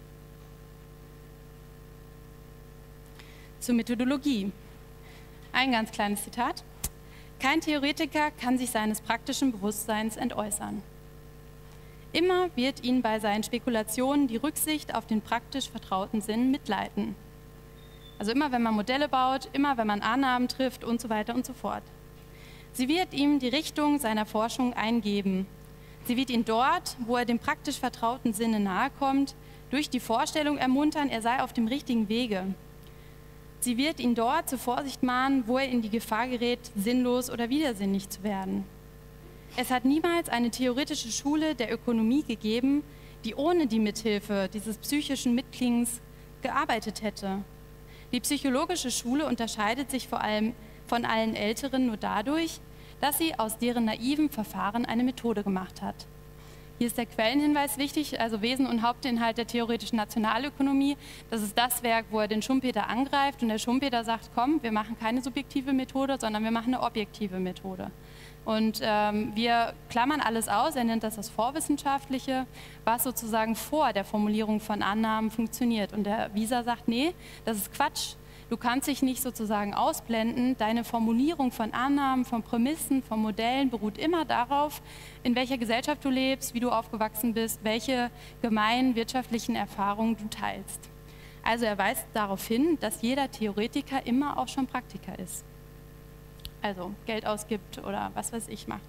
Zur Methodologie. Ein ganz kleines Zitat. Kein Theoretiker kann sich seines praktischen Bewusstseins entäußern. Immer wird ihn bei seinen Spekulationen die Rücksicht auf den praktisch vertrauten Sinn mitleiten. Also immer, wenn man Modelle baut, immer, wenn man Annahmen trifft und so weiter und so fort. Sie wird ihm die Richtung seiner Forschung eingeben. Sie wird ihn dort, wo er dem praktisch vertrauten Sinne nahe kommt, durch die Vorstellung ermuntern, er sei auf dem richtigen Wege. Sie wird ihn dort zur Vorsicht mahnen, wo er in die Gefahr gerät, sinnlos oder widersinnig zu werden. Es hat niemals eine theoretische Schule der Ökonomie gegeben, die ohne die Mithilfe dieses psychischen Mitklingens gearbeitet hätte. Die psychologische Schule unterscheidet sich vor allem von allen Älteren nur dadurch, dass sie aus deren naiven Verfahren eine Methode gemacht hat. Hier ist der Quellenhinweis wichtig, also Wesen und Hauptinhalt der theoretischen Nationalökonomie. Das ist das Werk, wo er den Schumpeter angreift und der Schumpeter sagt, komm, wir machen keine subjektive Methode, sondern wir machen eine objektive Methode. Und wir klammern alles aus, er nennt das Vorwissenschaftliche, was sozusagen vor der Formulierung von Annahmen funktioniert. Und der Wieser sagt, nee, das ist Quatsch. Du kannst dich nicht sozusagen ausblenden. Deine Formulierung von Annahmen, von Prämissen, von Modellen beruht immer darauf, in welcher Gesellschaft du lebst, wie du aufgewachsen bist, welche gemeinen wirtschaftlichen Erfahrungen du teilst. Also er weist darauf hin, dass jeder Theoretiker immer auch schon Praktiker ist. Also Geld ausgibt oder was weiß ich macht.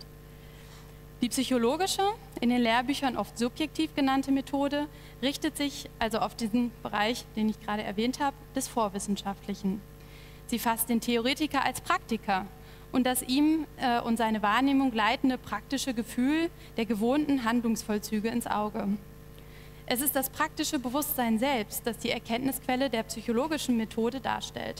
Die psychologische, in den Lehrbüchern oft subjektiv genannte Methode richtet sich also auf diesen Bereich, den ich gerade erwähnt habe, des Vorwissenschaftlichen. Sie fasst den Theoretiker als Praktiker und das ihm und seine Wahrnehmung leitende praktische Gefühl der gewohnten Handlungsvollzüge ins Auge. Es ist das praktische Bewusstsein selbst, das die Erkenntnisquelle der psychologischen Methode darstellt.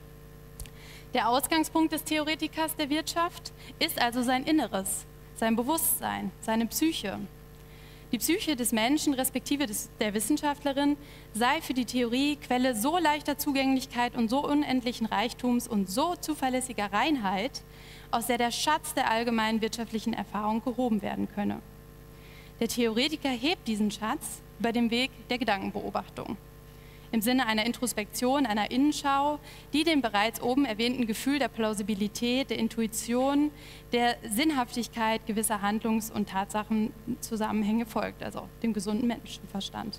Der Ausgangspunkt des Theoretikers der Wirtschaft ist also sein Inneres, sein Bewusstsein, seine Psyche. Die Psyche des Menschen respektive der Wissenschaftlerin sei für die Theorie Quelle so leichter Zugänglichkeit und so unendlichen Reichtums und so zuverlässiger Reinheit, aus der der Schatz der allgemeinen wirtschaftlichen Erfahrung gehoben werden könne. Der Theoretiker hebt diesen Schatz über den Weg der Gedankenbeobachtung. im Sinne einer Introspektion, einer Innenschau, die dem bereits oben erwähnten Gefühl der Plausibilität, der Intuition, der Sinnhaftigkeit gewisser Handlungs- und Tatsachenzusammenhänge folgt, also dem gesunden Menschenverstand.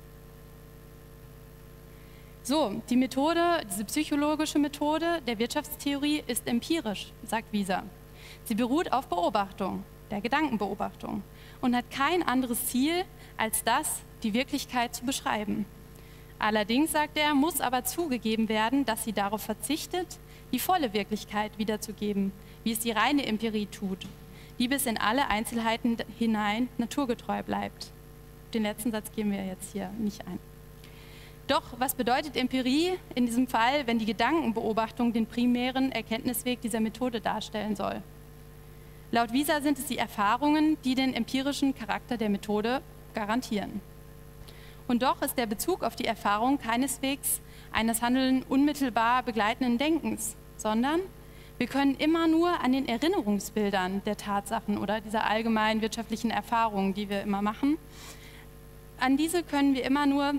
So, die Methode, diese psychologische Methode der Wirtschaftstheorie ist empirisch, sagt Wieser. Sie beruht auf Beobachtung, der Gedankenbeobachtung und hat kein anderes Ziel, als das, die Wirklichkeit zu beschreiben. Allerdings, sagt er, muss aber zugegeben werden, dass sie darauf verzichtet, die volle Wirklichkeit wiederzugeben, wie es die reine Empirie tut, die bis in alle Einzelheiten hinein naturgetreu bleibt. Den letzten Satz gehen wir jetzt hier nicht ein. Doch was bedeutet Empirie in diesem Fall, wenn die Gedankenbeobachtung den primären Erkenntnisweg dieser Methode darstellen soll? Laut Wieser sind es die Erfahrungen, die den empirischen Charakter der Methode garantieren. Und doch ist der Bezug auf die Erfahrung keineswegs eines Handeln unmittelbar begleitenden Denkens, sondern wir können immer nur an den Erinnerungsbildern der Tatsachen oder dieser allgemeinen wirtschaftlichen Erfahrungen, die wir immer machen, an diese können wir immer nur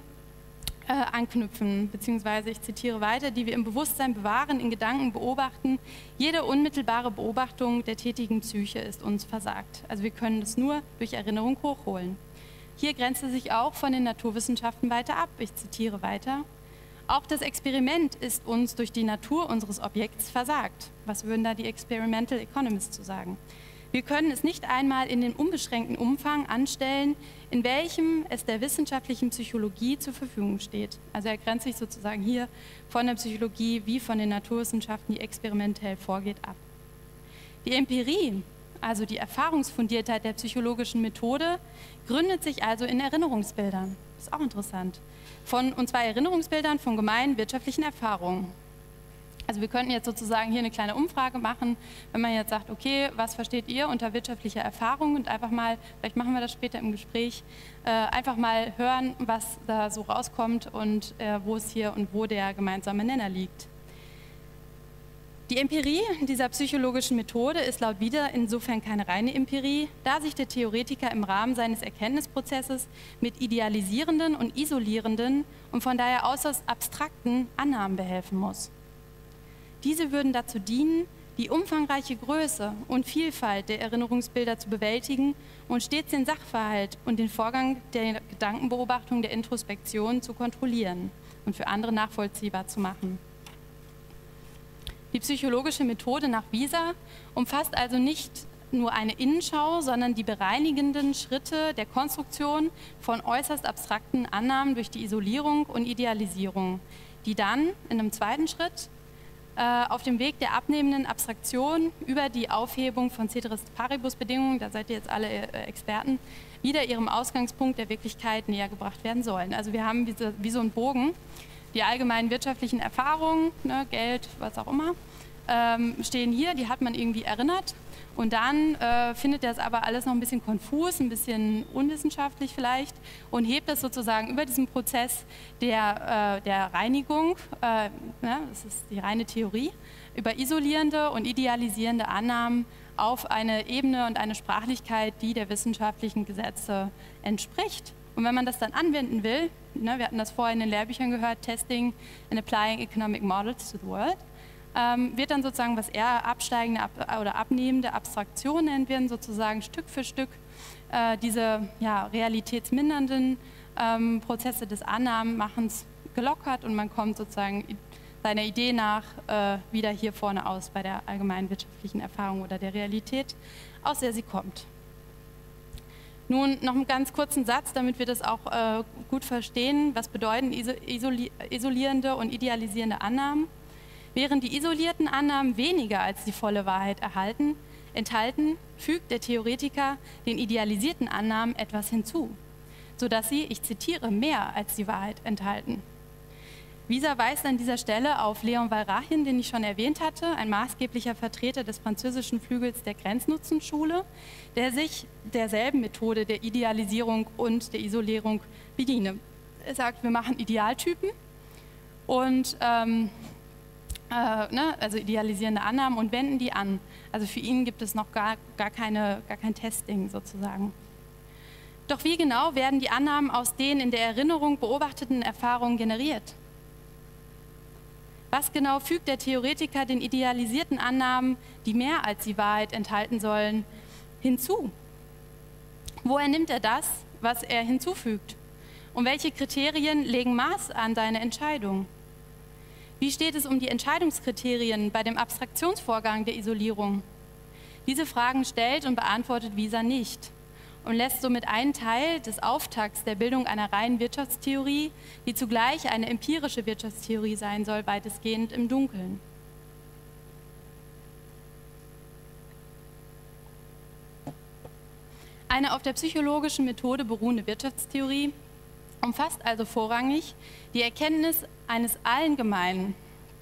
anknüpfen, beziehungsweise ich zitiere weiter, die wir im Bewusstsein bewahren, in Gedanken beobachten. Jede unmittelbare Beobachtung der tätigen Psyche ist uns versagt. Also wir können das nur durch Erinnerung hochholen. Hier grenzt es sich auch von den Naturwissenschaften weiter ab. Ich zitiere weiter. Auch das Experiment ist uns durch die Natur unseres Objekts versagt. Was würden da die Experimental Economists zu sagen? Wir können es nicht einmal in den unbeschränkten Umfang anstellen, in welchem es der wissenschaftlichen Psychologie zur Verfügung steht. Also er grenzt sich sozusagen hier von der Psychologie wie von den Naturwissenschaften, die experimentell vorgeht, ab. Die Empirie, also die Erfahrungsfundiertheit der psychologischen Methode, gründet sich also in Erinnerungsbildern. Das ist auch interessant. Und zwar Erinnerungsbildern von gemeinen wirtschaftlichen Erfahrungen. Also wir könnten jetzt sozusagen hier eine kleine Umfrage machen, wenn man jetzt sagt, okay, was versteht ihr unter wirtschaftlicher Erfahrung und einfach mal, vielleicht machen wir das später im Gespräch, einfach mal hören, was da so rauskommt und wo es hier und wo der gemeinsame Nenner liegt. Die Empirie dieser psychologischen Methode ist laut Wieser insofern keine reine Empirie, da sich der Theoretiker im Rahmen seines Erkenntnisprozesses mit idealisierenden und isolierenden und von daher äußerst abstrakten Annahmen behelfen muss. Diese würden dazu dienen, die umfangreiche Größe und Vielfalt der Erinnerungsbilder zu bewältigen und stets den Sachverhalt und den Vorgang der Gedankenbeobachtung, der Introspektion zu kontrollieren und für andere nachvollziehbar zu machen. Die psychologische Methode nach Wieser umfasst also nicht nur eine Innenschau, sondern die bereinigenden Schritte der Konstruktion von äußerst abstrakten Annahmen durch die Isolierung und Idealisierung, die dann in einem zweiten Schritt auf dem Weg der abnehmenden Abstraktion über die Aufhebung von Ceteris-Paribus-Bedingungen, da seid ihr jetzt alle Experten, wieder ihrem Ausgangspunkt der Wirklichkeit näher gebracht werden sollen. Also wir haben wie so einen Bogen, die allgemeinen wirtschaftlichen Erfahrungen, ne, Geld, was auch immer, stehen hier, die hat man irgendwie erinnert und dann findet er es aber alles noch ein bisschen konfus, ein bisschen unwissenschaftlich vielleicht und hebt das sozusagen über diesen Prozess der Reinigung, das ist die reine Theorie, über isolierende und idealisierende Annahmen auf eine Ebene und eine Sprachlichkeit, die der wissenschaftlichen Gesetze entspricht. Und wenn man das dann anwenden will, ne, wir hatten das vorher in den Lehrbüchern gehört, Testing and Applying Economic Models to the World, wird dann sozusagen, was eher absteigende oder abnehmende Abstraktion nennt, werden sozusagen Stück für Stück diese realitätsmindernden Prozesse des Annahmenmachens gelockert und man kommt sozusagen seiner Idee nach wieder hier vorne aus bei der allgemeinen wirtschaftlichen Erfahrung oder der Realität, aus der sie kommt. Nun noch einen ganz kurzen Satz, damit wir das auch gut verstehen. Was bedeuten isolierende und idealisierende Annahmen? Während die isolierten Annahmen weniger als die volle Wahrheit enthalten, fügt der Theoretiker den idealisierten Annahmen etwas hinzu, sodass sie, ich zitiere, mehr als die Wahrheit enthalten. Wieser weist an dieser Stelle auf Leon Walras hin, den ich schon erwähnt hatte, ein maßgeblicher Vertreter des französischen Flügels der Grenznutzenschule, der sich derselben Methode der Idealisierung und der Isolierung bediene. Er sagt, wir machen Idealtypen und also idealisierende Annahmen und wenden die an. Also für ihn gibt es noch gar kein Testing sozusagen. Doch wie genau werden die Annahmen aus den in der Erinnerung beobachteten Erfahrungen generiert? Was genau fügt der Theoretiker den idealisierten Annahmen, die mehr als die Wahrheit enthalten sollen, hinzu? Woher nimmt er das, was er hinzufügt? Und welche Kriterien legen Maß an seine Entscheidung? Wie steht es um die Entscheidungskriterien bei dem Abstraktionsvorgang der Isolierung? Diese Fragen stellt und beantwortet Wieser nicht und lässt somit einen Teil des Auftakts der Bildung einer reinen Wirtschaftstheorie, die zugleich eine empirische Wirtschaftstheorie sein soll, weitestgehend im Dunkeln. Eine auf der psychologischen Methode beruhende Wirtschaftstheorie umfasst also vorrangig die Erkenntnis eines Allgemeinen,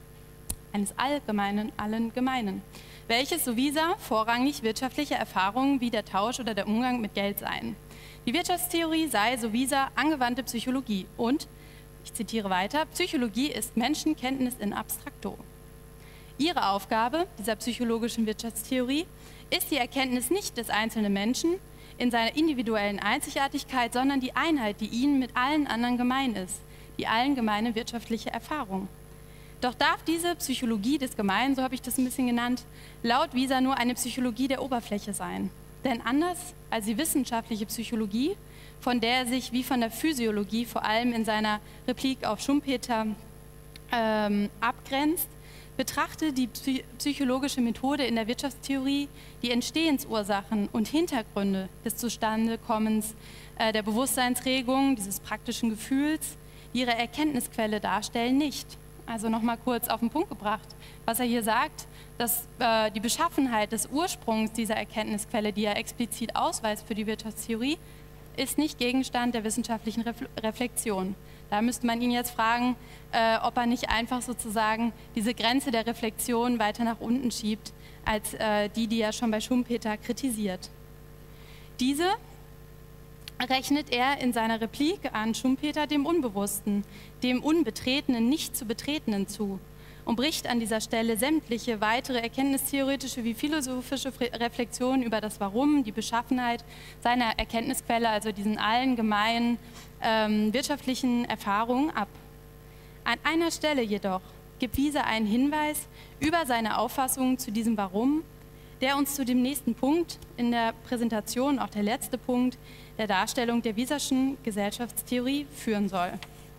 allen Gemeinen, welches, so Wieser, vorrangig wirtschaftliche Erfahrungen wie der Tausch oder der Umgang mit Geld seien. Die Wirtschaftstheorie sei, so Wieser, angewandte Psychologie und, ich zitiere weiter, Psychologie ist Menschenkenntnis in abstracto. Ihre Aufgabe dieser psychologischen Wirtschaftstheorie ist die Erkenntnis nicht des einzelnen Menschen in seiner individuellen Einzigartigkeit, sondern die Einheit, die ihnen mit allen anderen gemein ist, die allgemeine wirtschaftliche Erfahrung. Doch darf diese Psychologie des Gemeinen, so habe ich das ein bisschen genannt, laut Wieser nur eine Psychologie der Oberfläche sein. Denn anders als die wissenschaftliche Psychologie, von der er sich wie von der Physiologie vor allem in seiner Replik auf Schumpeter abgrenzt, betrachtet die psychologische Methode in der Wirtschaftstheorie die Entstehensursachen und Hintergründe des Zustandekommens der Bewusstseinsregung, dieses praktischen Gefühls, die ihre Erkenntnisquelle darstellen, nicht. Also nochmal kurz auf den Punkt gebracht, was er hier sagt, dass die Beschaffenheit des Ursprungs dieser Erkenntnisquelle, die er explizit ausweist für die Wirtschaftstheorie, ist nicht Gegenstand der wissenschaftlichen Reflexion. Da müsste man ihn jetzt fragen, ob er nicht einfach sozusagen diese Grenze der Reflexion weiter nach unten schiebt, als die er schon bei Schumpeter kritisiert. Diese rechnet er in seiner Replik an Schumpeter dem Unbewussten, dem Unbetretenen, nicht zu Betretenen zu und bricht an dieser Stelle sämtliche weitere erkenntnistheoretische wie philosophische Reflexionen über das Warum, die Beschaffenheit seiner Erkenntnisquelle, also diesen allgemeinen wirtschaftlichen Erfahrungen ab. An einer Stelle jedoch gibt Wieser einen Hinweis über seine Auffassung zu diesem Warum, der uns zu dem nächsten Punkt in der Präsentation, auch der letzte Punkt, der Darstellung der Wieserschen Gesellschaftstheorie führen soll.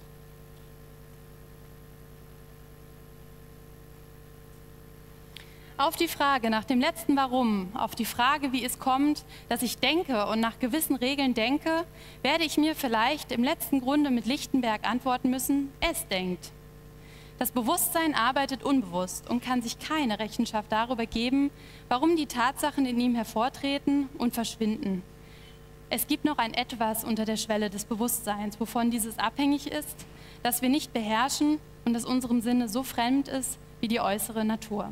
Auf die Frage nach dem letzten Warum, auf die Frage, wie es kommt, dass ich denke und nach gewissen Regeln denke, werde ich mir vielleicht im letzten Grunde mit Lichtenberg antworten müssen, es denkt. Das Bewusstsein arbeitet unbewusst und kann sich keine Rechenschaft darüber geben, warum die Tatsachen in ihm hervortreten und verschwinden. Es gibt noch ein Etwas unter der Schwelle des Bewusstseins, wovon dieses abhängig ist, das wir nicht beherrschen und das unserem Sinne so fremd ist wie die äußere Natur.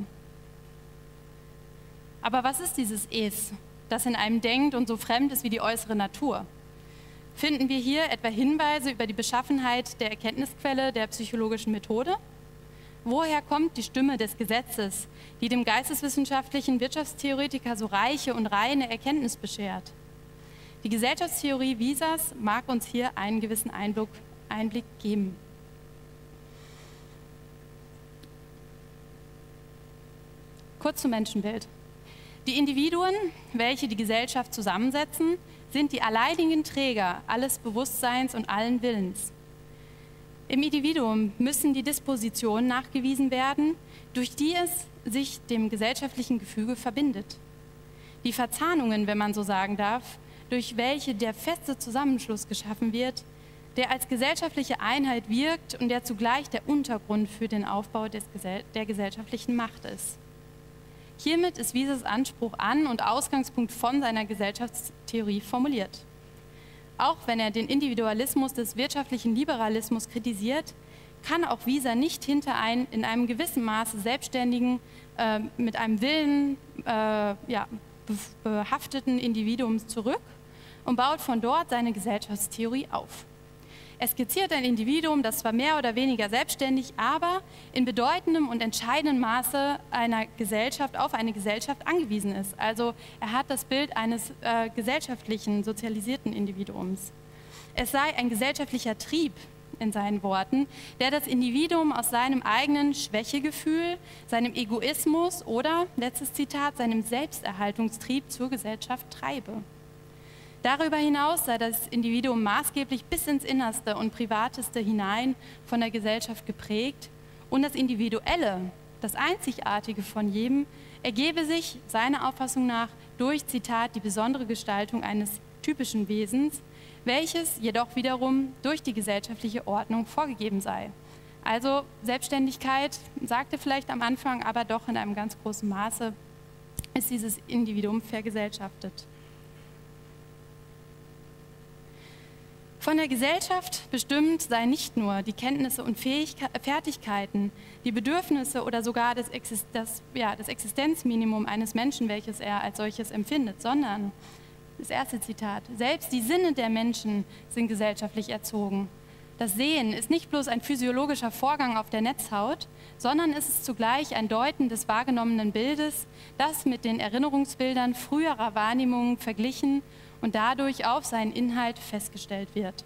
Aber was ist dieses Es, das in einem denkt und so fremd ist wie die äußere Natur? Finden wir hier etwa Hinweise über die Beschaffenheit der Erkenntnisquelle der psychologischen Methode? Woher kommt die Stimme des Gesetzes, die dem geisteswissenschaftlichen Wirtschaftstheoretiker so reiche und reine Erkenntnis beschert? Die Gesellschaftstheorie Wiesers mag uns hier einen gewissen Einblick geben. Kurz zum Menschenbild. Die Individuen, welche die Gesellschaft zusammensetzen, sind die alleinigen Träger alles Bewusstseins und allen Willens. Im Individuum müssen die Dispositionen nachgewiesen werden, durch die es sich dem gesellschaftlichen Gefüge verbindet. Die Verzahnungen, wenn man so sagen darf, durch welche der feste Zusammenschluss geschaffen wird, der als gesellschaftliche Einheit wirkt und der zugleich der Untergrund für den Aufbau der gesellschaftlichen Macht ist. Hiermit ist Wiesers Anspruch an und Ausgangspunkt von seiner Gesellschaftstheorie formuliert. Auch wenn er den Individualismus des wirtschaftlichen Liberalismus kritisiert, kann auch Wieser nicht hinter in einem gewissen Maße selbstständigen, mit einem Willen behafteten Individuums zurück und baut von dort seine Gesellschaftstheorie auf. Er skizziert ein Individuum, das zwar mehr oder weniger selbstständig, aber in bedeutendem und entscheidendem Maße auf eine Gesellschaft angewiesen ist. Also er hat das Bild eines gesellschaftlichen, sozialisierten Individuums. Es sei ein gesellschaftlicher Trieb, in seinen Worten, der das Individuum aus seinem eigenen Schwächegefühl, seinem Egoismus oder, letztes Zitat, seinem Selbsterhaltungstrieb zur Gesellschaft treibe. Darüber hinaus sei das Individuum maßgeblich bis ins Innerste und Privateste hinein von der Gesellschaft geprägt und das Individuelle, das Einzigartige von jedem, ergebe sich seiner Auffassung nach durch, Zitat, die besondere Gestaltung eines typischen Wesens, welches jedoch wiederum durch die gesellschaftliche Ordnung vorgegeben sei. Also Selbstständigkeit, sagte vielleicht am Anfang, aber doch in einem ganz großen Maße ist dieses Individuum vergesellschaftet. Von der Gesellschaft bestimmt seien nicht nur die Kenntnisse und Fertigkeiten, die Bedürfnisse oder sogar das Existenzminimum eines Menschen, welches er als solches empfindet, sondern, das erste Zitat, selbst die Sinne der Menschen sind gesellschaftlich erzogen. Das Sehen ist nicht bloß ein physiologischer Vorgang auf der Netzhaut, sondern es ist zugleich ein Deuten des wahrgenommenen Bildes, das mit den Erinnerungsbildern früherer Wahrnehmungen verglichen und dadurch auf seinen Inhalt festgestellt wird.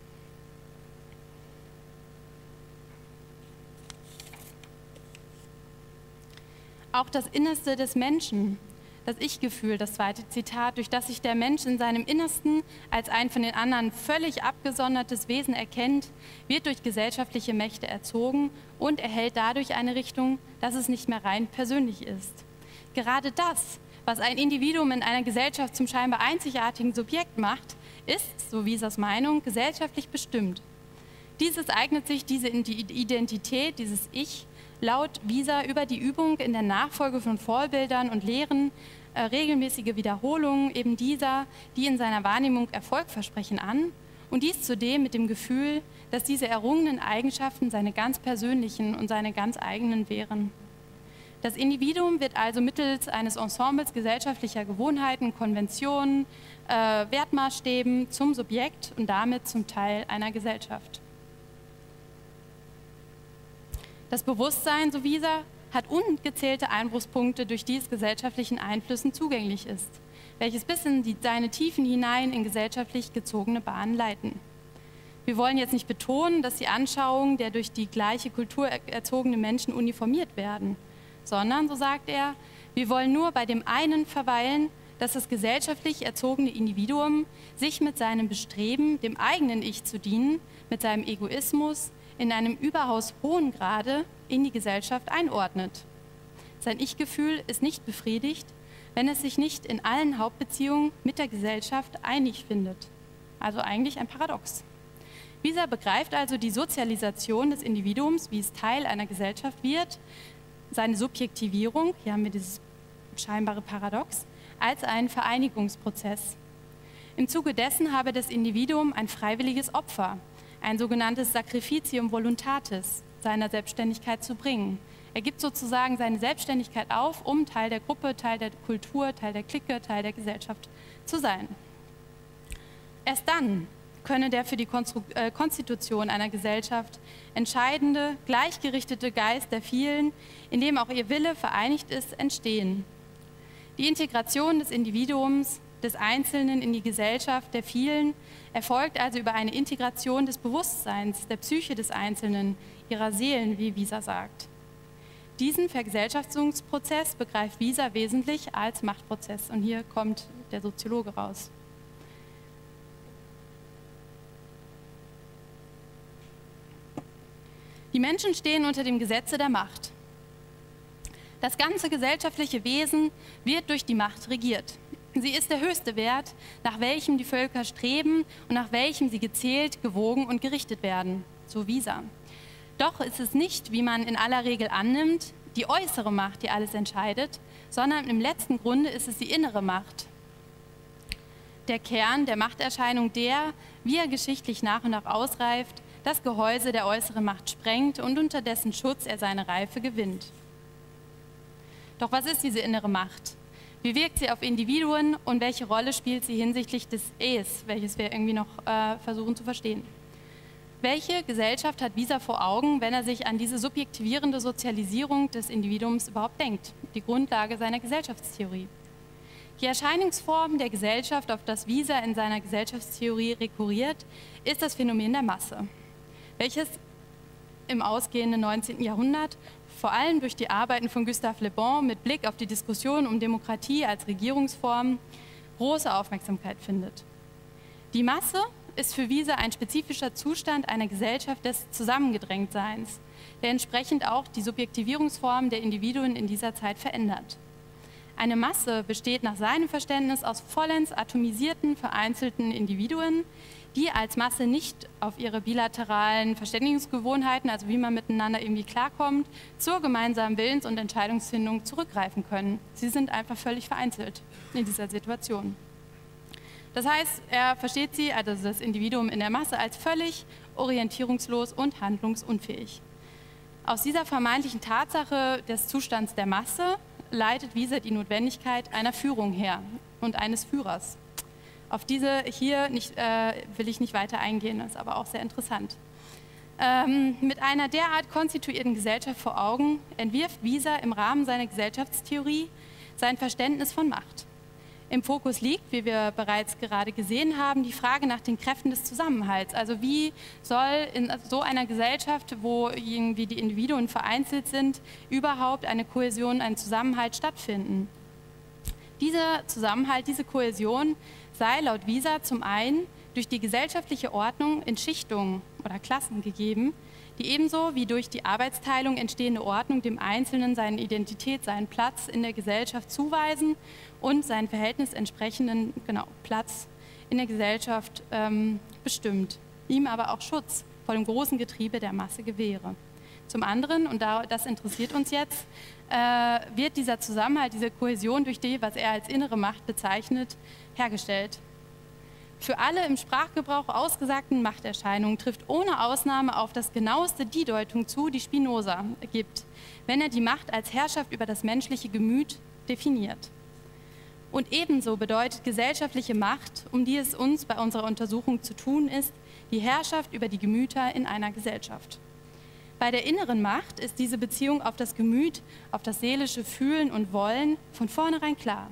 Auch das Innerste des Menschen, das Ich-Gefühl, das zweite Zitat, durch das sich der Mensch in seinem Innersten als ein von den anderen völlig abgesondertes Wesen erkennt, wird durch gesellschaftliche Mächte erzogen und erhält dadurch eine Richtung, dass es nicht mehr rein persönlich ist. Gerade das, was ein Individuum in einer Gesellschaft zum scheinbar einzigartigen Subjekt macht, ist, so Wiesers Meinung, gesellschaftlich bestimmt. Dieses eignet sich, diese Identität, dieses Ich, laut Wieser über die Übung in der Nachfolge von Vorbildern und Lehren, regelmäßige Wiederholungen eben dieser, die in seiner Wahrnehmung Erfolg versprechen, an und dies zudem mit dem Gefühl, dass diese errungenen Eigenschaften seine ganz persönlichen und seine ganz eigenen wären. Das Individuum wird also mittels eines Ensembles gesellschaftlicher Gewohnheiten, Konventionen, Wertmaßstäben zum Subjekt und damit zum Teil einer Gesellschaft. Das Bewusstsein, so Wieser, hat ungezählte Einbruchspunkte, durch die es gesellschaftlichen Einflüssen zugänglich ist, welches bis in seine Tiefen hinein in gesellschaftlich gezogene Bahnen leiten. Wir wollen jetzt nicht betonen, dass die Anschauungen der durch die gleiche Kultur erzogenen Menschen uniformiert werden, sondern, so sagt er, wir wollen nur bei dem einen verweilen, dass das gesellschaftlich erzogene Individuum sich mit seinem Bestreben, dem eigenen Ich zu dienen, mit seinem Egoismus, in einem überaus hohen Grade in die Gesellschaft einordnet. Sein Ich-Gefühl ist nicht befriedigt, wenn es sich nicht in allen Hauptbeziehungen mit der Gesellschaft einig findet. Also eigentlich ein Paradox. Wieser begreift also die Sozialisation des Individuums, wie es Teil einer Gesellschaft wird, seine Subjektivierung, hier haben wir dieses scheinbare Paradox, als einen Vereinigungsprozess. Im Zuge dessen habe das Individuum ein freiwilliges Opfer, ein sogenanntes Sacrificium voluntatis, seiner Selbstständigkeit zu bringen. Er gibt sozusagen seine Selbstständigkeit auf, um Teil der Gruppe, Teil der Kultur, Teil der Clique, Teil der Gesellschaft zu sein. Erst dann könne der für die Konstitution einer Gesellschaft entscheidende, gleichgerichtete Geist der vielen, in dem auch ihr Wille vereinigt ist, entstehen. Die Integration des Individuums, des Einzelnen in die Gesellschaft der vielen, erfolgt also über eine Integration des Bewusstseins, der Psyche des Einzelnen, ihrer Seelen, wie Wieser sagt. Diesen Vergesellschaftungsprozess begreift Wieser wesentlich als Machtprozess. Und hier kommt der Soziologe raus. Die Menschen stehen unter dem Gesetze der Macht. Das ganze gesellschaftliche Wesen wird durch die Macht regiert. Sie ist der höchste Wert, nach welchem die Völker streben und nach welchem sie gezählt, gewogen und gerichtet werden, so Wieser. Doch ist es nicht, wie man in aller Regel annimmt, die äußere Macht, die alles entscheidet, sondern im letzten Grunde ist es die innere Macht. Der Kern der Machterscheinung, der, wie er geschichtlich nach und nach ausreift, das Gehäuse der äußeren Macht sprengt und unter dessen Schutz er seine Reife gewinnt. Doch was ist diese innere Macht? Wie wirkt sie auf Individuen und welche Rolle spielt sie hinsichtlich des Es, welches wir irgendwie noch versuchen zu verstehen? Welche Gesellschaft hat Wieser vor Augen, wenn er sich an diese subjektivierende Sozialisierung des Individuums überhaupt denkt, die Grundlage seiner Gesellschaftstheorie? Die Erscheinungsform der Gesellschaft, auf das Wieser in seiner Gesellschaftstheorie rekurriert, ist das Phänomen der Masse, welches im ausgehenden 19. Jahrhundert vor allem durch die Arbeiten von Gustave Le Bon mit Blick auf die Diskussion um Demokratie als Regierungsform große Aufmerksamkeit findet. Die Masse ist für Wieser ein spezifischer Zustand einer Gesellschaft des Zusammengedrängtseins, der entsprechend auch die Subjektivierungsform der Individuen in dieser Zeit verändert. Eine Masse besteht nach seinem Verständnis aus vollends atomisierten, vereinzelten Individuen, die als Masse nicht auf ihre bilateralen Verständigungsgewohnheiten, also wie man miteinander irgendwie klarkommt, zur gemeinsamen Willens- und Entscheidungsfindung zurückgreifen können. Sie sind einfach völlig vereinzelt in dieser Situation. Das heißt, er versteht sie, also das Individuum in der Masse, als völlig orientierungslos und handlungsunfähig. Aus dieser vermeintlichen Tatsache des Zustands der Masse leitet Wieser die Notwendigkeit einer Führung her und eines Führers. Auf diese hier will ich nicht weiter eingehen, das ist aber auch sehr interessant. Mit einer derart konstituierten Gesellschaft vor Augen entwirft Wieser im Rahmen seiner Gesellschaftstheorie sein Verständnis von Macht. Im Fokus liegt, wie wir bereits gerade gesehen haben, die Frage nach den Kräften des Zusammenhalts. Also wie soll in so einer Gesellschaft, wo irgendwie die Individuen vereinzelt sind, überhaupt eine Kohäsion, ein Zusammenhalt stattfinden? Dieser Zusammenhalt, diese Kohäsion sei laut Wieser zum einen durch die gesellschaftliche Ordnung in Schichtungen oder Klassen gegeben, die ebenso wie durch die Arbeitsteilung entstehende Ordnung dem Einzelnen seine Identität, seinen Platz in der Gesellschaft zuweisen und seinen Verhältnis entsprechenden Platz in der Gesellschaft bestimmt, ihm aber auch Schutz vor dem großen Getriebe der Masse gewähre. Zum anderen, und das interessiert uns jetzt, wird dieser Zusammenhalt, diese Kohäsion durch die, was er als innere Macht bezeichnet, hergestellt. Für alle im Sprachgebrauch ausgesagten Machterscheinungen trifft ohne Ausnahme auf das genaueste die Deutung zu, die Spinoza gibt, wenn er die Macht als Herrschaft über das menschliche Gemüt definiert. Und ebenso bedeutet gesellschaftliche Macht, um die es uns bei unserer Untersuchung zu tun ist, die Herrschaft über die Gemüter in einer Gesellschaft. Bei der inneren Macht ist diese Beziehung auf das Gemüt, auf das seelische Fühlen und Wollen von vornherein klar.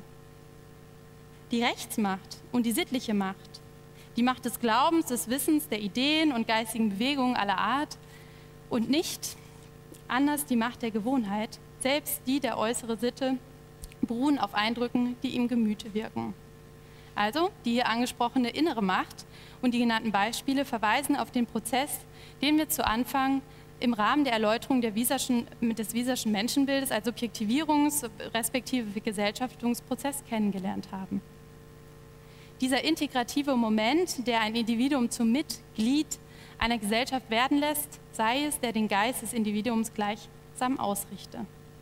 Die Rechtsmacht und die sittliche Macht, die Macht des Glaubens, des Wissens, der Ideen und geistigen Bewegungen aller Art und nicht anders die Macht der Gewohnheit, selbst die der äußeren Sitte, beruhen auf Eindrücken, die im Gemüte wirken. Also die hier angesprochene innere Macht und die genannten Beispiele verweisen auf den Prozess, den wir zu Anfang im Rahmen der Erläuterung des Wieserschen Menschenbildes als Subjektivierungs- respektive Gesellschaftungsprozess kennengelernt haben. Dieser integrative Moment, der ein Individuum zum Mitglied einer Gesellschaft werden lässt, sei es, der den Geist des Individuums gleichsam ausrichte.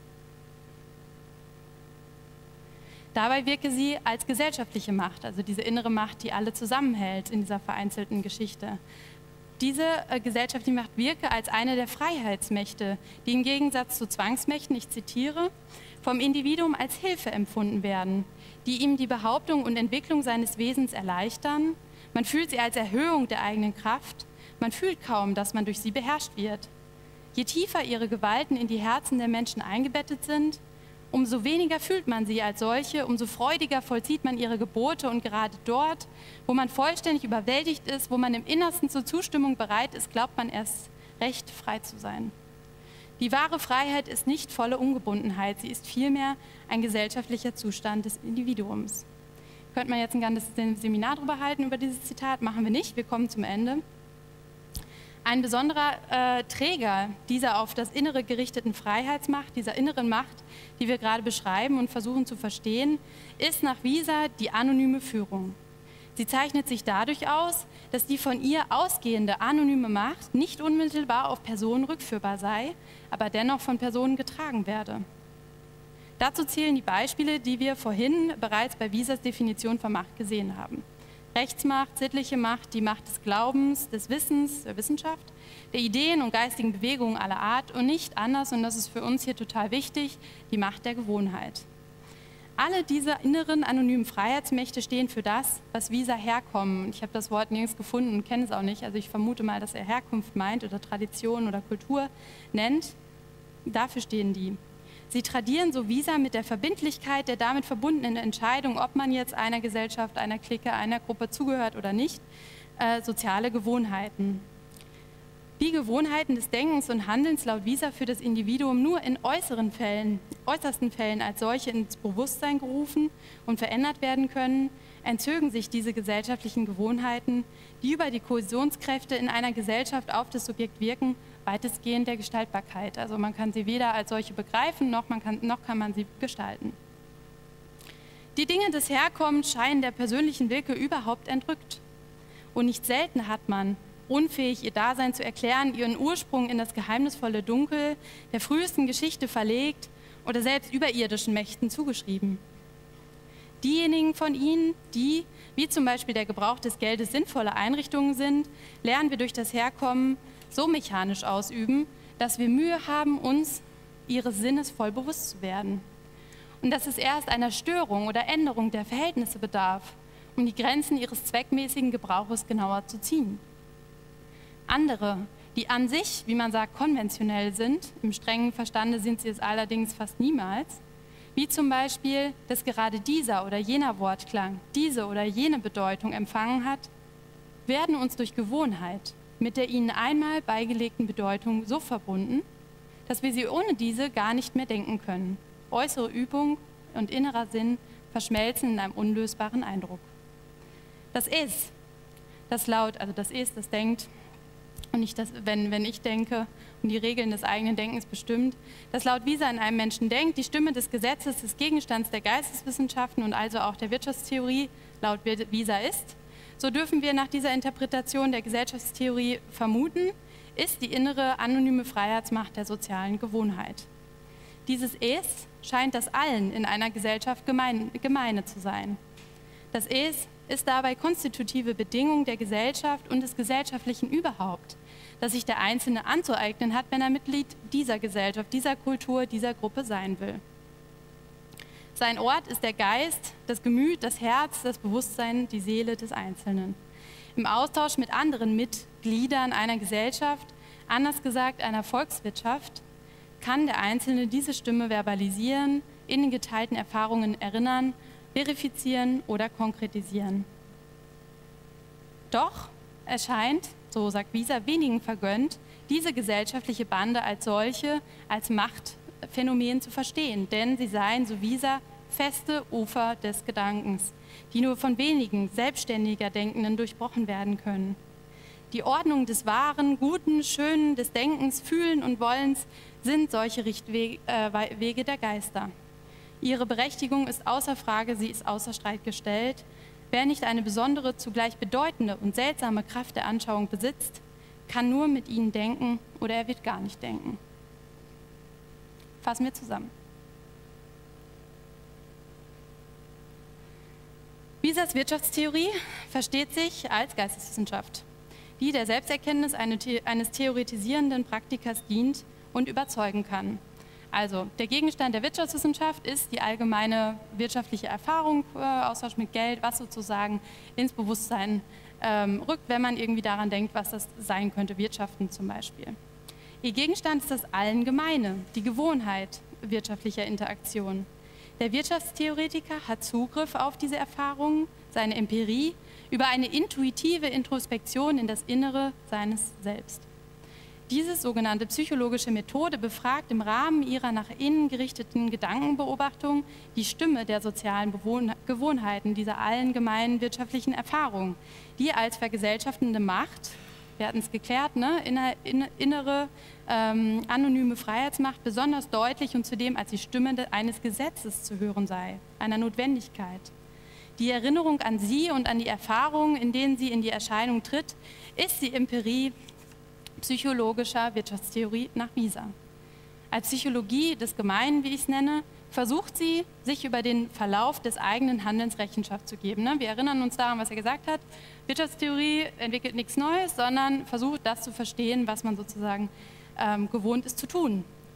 Dabei wirke sie als gesellschaftliche Macht, also diese innere Macht, die alle zusammenhält in dieser vereinzelten Geschichte. Diese gesellschaftliche Macht wirke als eine der Freiheitsmächte, die im Gegensatz zu Zwangsmächten, ich zitiere, vom Individuum als Hilfe empfunden werden, die ihm die Behauptung und Entwicklung seines Wesens erleichtern. Man fühlt sie als Erhöhung der eigenen Kraft. Man fühlt kaum, dass man durch sie beherrscht wird. Je tiefer ihre Gewalten in die Herzen der Menschen eingebettet sind, umso weniger fühlt man sie als solche, umso freudiger vollzieht man ihre Gebote und gerade dort, wo man vollständig überwältigt ist, wo man im Innersten zur Zustimmung bereit ist, glaubt man erst recht frei zu sein. Die wahre Freiheit ist nicht volle Ungebundenheit, sie ist vielmehr ein gesellschaftlicher Zustand des Individuums. Könnte man jetzt ein ganzes Seminar darüber halten, über dieses Zitat, machen wir nicht, wir kommen zum Ende. Ein besonderer Träger dieser auf das Innere gerichteten Freiheitsmacht, dieser inneren Macht, die wir gerade beschreiben und versuchen zu verstehen, ist nach Wieser die anonyme Führung. Sie zeichnet sich dadurch aus, dass die von ihr ausgehende anonyme Macht nicht unmittelbar auf Personen rückführbar sei, aber dennoch von Personen getragen werde. Dazu zählen die Beispiele, die wir vorhin bereits bei Wiesers Definition von Macht gesehen haben. Rechtsmacht, sittliche Macht, die Macht des Glaubens, des Wissens, der Wissenschaft, der Ideen und geistigen Bewegungen aller Art und nicht anders, und das ist für uns hier total wichtig, die Macht der Gewohnheit. Alle diese inneren anonymen Freiheitsmächte stehen für das, was Wieser Herkommen, ich habe das Wort nirgends gefunden und kenne es auch nicht, also ich vermute mal, dass er Herkunft meint oder Tradition oder Kultur nennt, dafür stehen die. Sie tradieren so Wieser mit der Verbindlichkeit der damit verbundenen Entscheidung, ob man jetzt einer Gesellschaft, einer Clique, einer Gruppe zugehört oder nicht, soziale Gewohnheiten. Die Gewohnheiten des Denkens und Handelns laut Wieser für das Individuum nur in äußersten Fällen als solche ins Bewusstsein gerufen und verändert werden können, entzögen sich diese gesellschaftlichen Gewohnheiten, die über die Kohäsionskräfte in einer Gesellschaft auf das Subjekt wirken, weitestgehend der Gestaltbarkeit. Also man kann sie weder als solche begreifen, noch kann man sie gestalten. Die Dinge des Herkommens scheinen der persönlichen Willkür überhaupt entrückt. Und nicht selten hat man, unfähig ihr Dasein zu erklären, ihren Ursprung in das geheimnisvolle Dunkel der frühesten Geschichte verlegt oder selbst überirdischen Mächten zugeschrieben. Diejenigen von ihnen, die, wie zum Beispiel der Gebrauch des Geldes, sinnvolle Einrichtungen sind, lernen wir durch das Herkommen so mechanisch ausüben, dass wir Mühe haben, uns ihres Sinnes voll bewusst zu werden. Und dass es erst einer Störung oder Änderung der Verhältnisse bedarf, um die Grenzen ihres zweckmäßigen Gebrauches genauer zu ziehen. Andere, die an sich, wie man sagt, konventionell sind, im strengen Verstande sind sie es allerdings fast niemals, wie zum Beispiel, dass gerade dieser oder jener Wortklang diese oder jene Bedeutung empfangen hat, werden uns durch Gewohnheit mit der ihnen einmal beigelegten Bedeutung so verbunden, dass wir sie ohne diese gar nicht mehr denken können. Äußere Übung und innerer Sinn verschmelzen in einem unlösbaren Eindruck. Das Ist, das laut, also das Ist, das denkt, und nicht das, wenn ich denke und die Regeln des eigenen Denkens bestimmt, dass laut Wieser in einem Menschen denkt, die Stimme des Gesetzes des Gegenstands der Geisteswissenschaften und also auch der Wirtschaftstheorie laut Wieser ist, so dürfen wir nach dieser Interpretation der Gesellschaftstheorie vermuten, ist die innere anonyme Freiheitsmacht der sozialen Gewohnheit. Dieses Es scheint das allen in einer Gesellschaft gemeine zu sein. Das Es ist dabei konstitutive Bedingung der Gesellschaft und des Gesellschaftlichen überhaupt, das sich der Einzelne anzueignen hat, wenn er Mitglied dieser Gesellschaft, dieser Kultur, dieser Gruppe sein will. Sein Ort ist der Geist, das Gemüt, das Herz, das Bewusstsein, die Seele des Einzelnen. Im Austausch mit anderen Mitgliedern einer Gesellschaft, anders gesagt einer Volkswirtschaft, kann der Einzelne diese Stimme verbalisieren, in den geteilten Erfahrungen erinnern, verifizieren oder konkretisieren. Doch erscheint, so sagt Wieser, wenigen vergönnt, diese gesellschaftliche Bande als solche, als Machtphänomen zu verstehen, denn sie seien, so Wieser, feste Ufer des Gedankens, die nur von wenigen selbstständiger Denkenden durchbrochen werden können. Die Ordnung des Wahren, Guten, Schönen, des Denkens, Fühlen und Wollens sind solche Richtwege der Geister. Ihre Berechtigung ist außer Frage, sie ist außer Streit gestellt. Wer nicht eine besondere, zugleich bedeutende und seltsame Kraft der Anschauung besitzt, kann nur mit ihnen denken oder er wird gar nicht denken. Fassen wir zusammen. Wiesers Wirtschaftstheorie versteht sich als Geisteswissenschaft, die der Selbsterkenntnis eines theoretisierenden Praktikers dient und überzeugen kann. Also der Gegenstand der Wirtschaftswissenschaft ist die allgemeine wirtschaftliche Erfahrung, Austausch mit Geld, was sozusagen ins Bewusstsein rückt, wenn man irgendwie daran denkt, was das sein könnte, Wirtschaften zum Beispiel. Ihr Gegenstand ist das Allgemeine, die Gewohnheit wirtschaftlicher Interaktion. Der Wirtschaftstheoretiker hat Zugriff auf diese Erfahrungen, seine Empirie, über eine intuitive Introspektion in das Innere seines Selbst. Diese sogenannte psychologische Methode befragt im Rahmen ihrer nach innen gerichteten Gedankenbeobachtung die Stimme der sozialen Gewohnheiten dieser allgemeinen wirtschaftlichen Erfahrung, die als vergesellschaftende Macht, wir hatten es geklärt, ne, innere anonyme Freiheitsmacht besonders deutlich und zudem als die Stimme eines Gesetzes zu hören sei, einer Notwendigkeit. Die Erinnerung an sie und an die Erfahrungen, in denen sie in die Erscheinung tritt, ist die Empirie psychologischer Wirtschaftstheorie nach Wieser. Als Psychologie des Gemeinen, wie ich es nenne, versucht sie, sich über den Verlauf des eigenen Handelns Rechenschaft zu geben. Wir erinnern uns daran, was er gesagt hat. Wirtschaftstheorie entwickelt nichts Neues, sondern versucht, das zu verstehen, was man sozusagen gewohnt ist zu tun.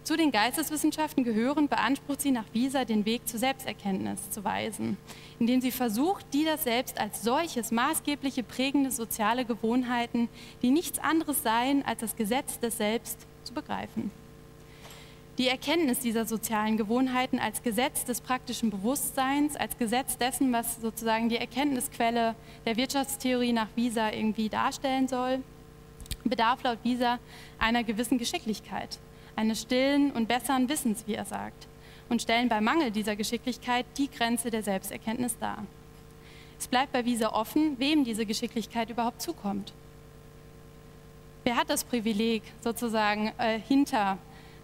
Zu den Geisteswissenschaften gehörend beansprucht sie nach Wieser, den Weg zur Selbsterkenntnis zu weisen, indem sie versucht, die das Selbst als solches maßgebliche prägende soziale Gewohnheiten, die nichts anderes seien als das Gesetz des Selbst, zu begreifen. Die Erkenntnis dieser sozialen Gewohnheiten als Gesetz des praktischen Bewusstseins, als Gesetz dessen, was sozusagen die Erkenntnisquelle der Wirtschaftstheorie nach Wieser irgendwie darstellen soll, bedarf laut Wieser einer gewissen Geschicklichkeit, eines stillen und besseren Wissens, wie er sagt, und stellen bei Mangel dieser Geschicklichkeit die Grenze der Selbsterkenntnis dar. Es bleibt bei Wieser offen, wem diese Geschicklichkeit überhaupt zukommt. Wer hat das Privileg, sozusagen hinter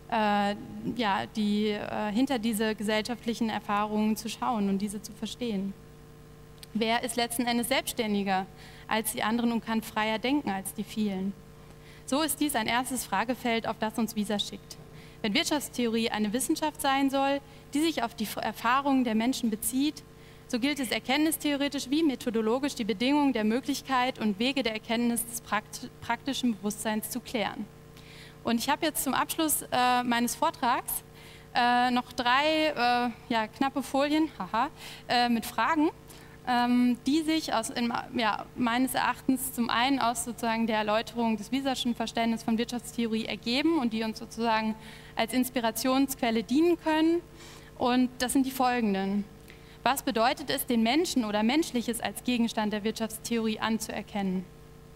diese gesellschaftlichen Erfahrungen zu schauen und diese zu verstehen? Wer ist letzten Endes selbstständiger als die anderen und kann freier denken als die vielen? So ist dies ein erstes Fragefeld, auf das uns Wieser schickt. Wenn Wirtschaftstheorie eine Wissenschaft sein soll, die sich auf die Erfahrungen der Menschen bezieht, so gilt es erkenntnistheoretisch wie methodologisch die Bedingungen der Möglichkeit und Wege der Erkenntnis des praktischen Bewusstseins zu klären. Und ich habe jetzt zum Abschluss meines Vortrags noch 3 knappe Folien mit Fragen, die sich meines Erachtens zum einen aus sozusagen der Erläuterung des Wieserschen Verständnisses von Wirtschaftstheorie ergeben und die uns sozusagen als Inspirationsquelle dienen können. Und das sind die folgenden. Was bedeutet es, den Menschen oder Menschliches als Gegenstand der Wirtschaftstheorie anzuerkennen?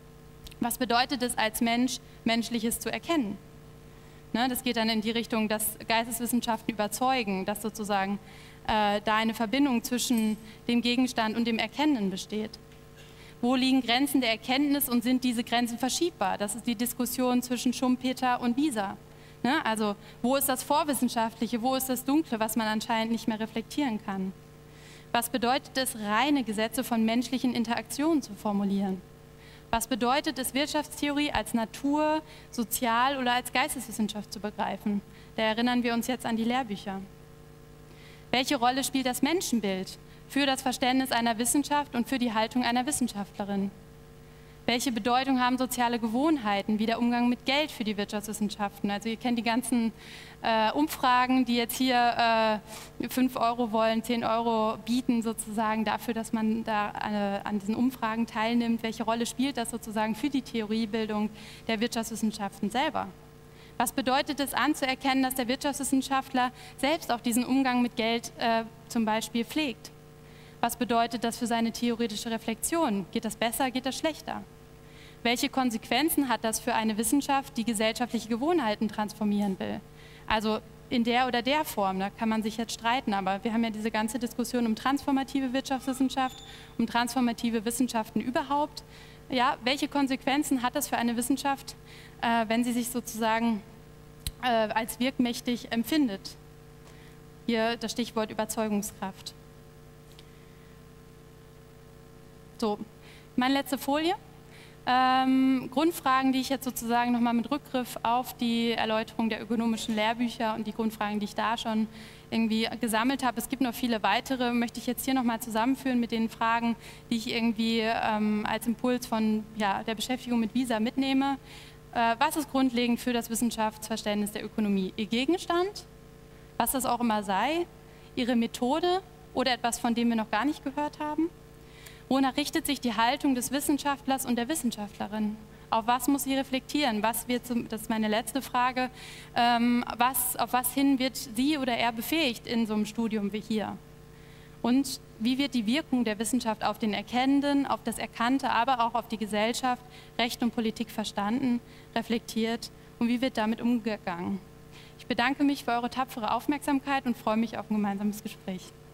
Was bedeutet es als Mensch, Menschliches zu erkennen? Ne, das geht dann in die Richtung, dass Geisteswissenschaften überzeugen, dass sozusagen da eine Verbindung zwischen dem Gegenstand und dem Erkennen besteht. Wo liegen Grenzen der Erkenntnis und sind diese Grenzen verschiebbar? Das ist die Diskussion zwischen Schumpeter und Wieser. Ne, also wo ist das Vorwissenschaftliche, wo ist das Dunkle, was man anscheinend nicht mehr reflektieren kann? Was bedeutet es, reine Gesetze von menschlichen Interaktionen zu formulieren? Was bedeutet es, Wirtschaftstheorie als Natur-, Sozial- oder als Geisteswissenschaft zu begreifen? Da erinnern wir uns jetzt an die Lehrbücher. Welche Rolle spielt das Menschenbild für das Verständnis einer Wissenschaft und für die Haltung einer Wissenschaftlerin? Welche Bedeutung haben soziale Gewohnheiten wie der Umgang mit Geld für die Wirtschaftswissenschaften? Also ihr kennt die ganzen Umfragen, die jetzt hier 5 Euro wollen, 10 Euro bieten sozusagen dafür, dass man da an diesen Umfragen teilnimmt. Welche Rolle spielt das sozusagen für die Theoriebildung der Wirtschaftswissenschaften selber? Was bedeutet es anzuerkennen, dass der Wirtschaftswissenschaftler selbst auch diesen Umgang mit Geld zum Beispiel pflegt? Was bedeutet das für seine theoretische Reflexion? Geht das besser, geht das schlechter? Welche Konsequenzen hat das für eine Wissenschaft, die gesellschaftliche Gewohnheiten transformieren will? Also in der oder der Form, da kann man sich jetzt streiten, aber wir haben ja diese ganze Diskussion um transformative Wirtschaftswissenschaft, um transformative Wissenschaften überhaupt. Ja, welche Konsequenzen hat das für eine Wissenschaft, wenn sie sich sozusagen als wirkmächtig empfindet? Hier das Stichwort Überzeugungskraft. So, meine letzte Folie. Grundfragen, die ich jetzt sozusagen nochmal mit Rückgriff auf die Erläuterung der ökonomischen Lehrbücher und die Grundfragen, die ich da schon irgendwie gesammelt habe. Es gibt noch viele weitere, möchte ich jetzt hier nochmal zusammenführen mit den Fragen, die ich irgendwie als Impuls von der Beschäftigung mit Wieser mitnehme. Was ist grundlegend für das Wissenschaftsverständnis der Ökonomie? Ihr Gegenstand, was das auch immer sei, ihre Methode oder etwas, von dem wir noch gar nicht gehört haben? Wonach richtet sich die Haltung des Wissenschaftlers und der Wissenschaftlerin? Auf was muss sie reflektieren? Was wird, das ist meine letzte Frage, auf was hin wird sie oder er befähigt in so einem Studium wie hier? Und wie wird die Wirkung der Wissenschaft auf den Erkennenden, auf das Erkannte, aber auch auf die Gesellschaft, Recht und Politik verstanden, reflektiert und wie wird damit umgegangen? Ich bedanke mich für eure tapfere Aufmerksamkeit und freue mich auf ein gemeinsames Gespräch.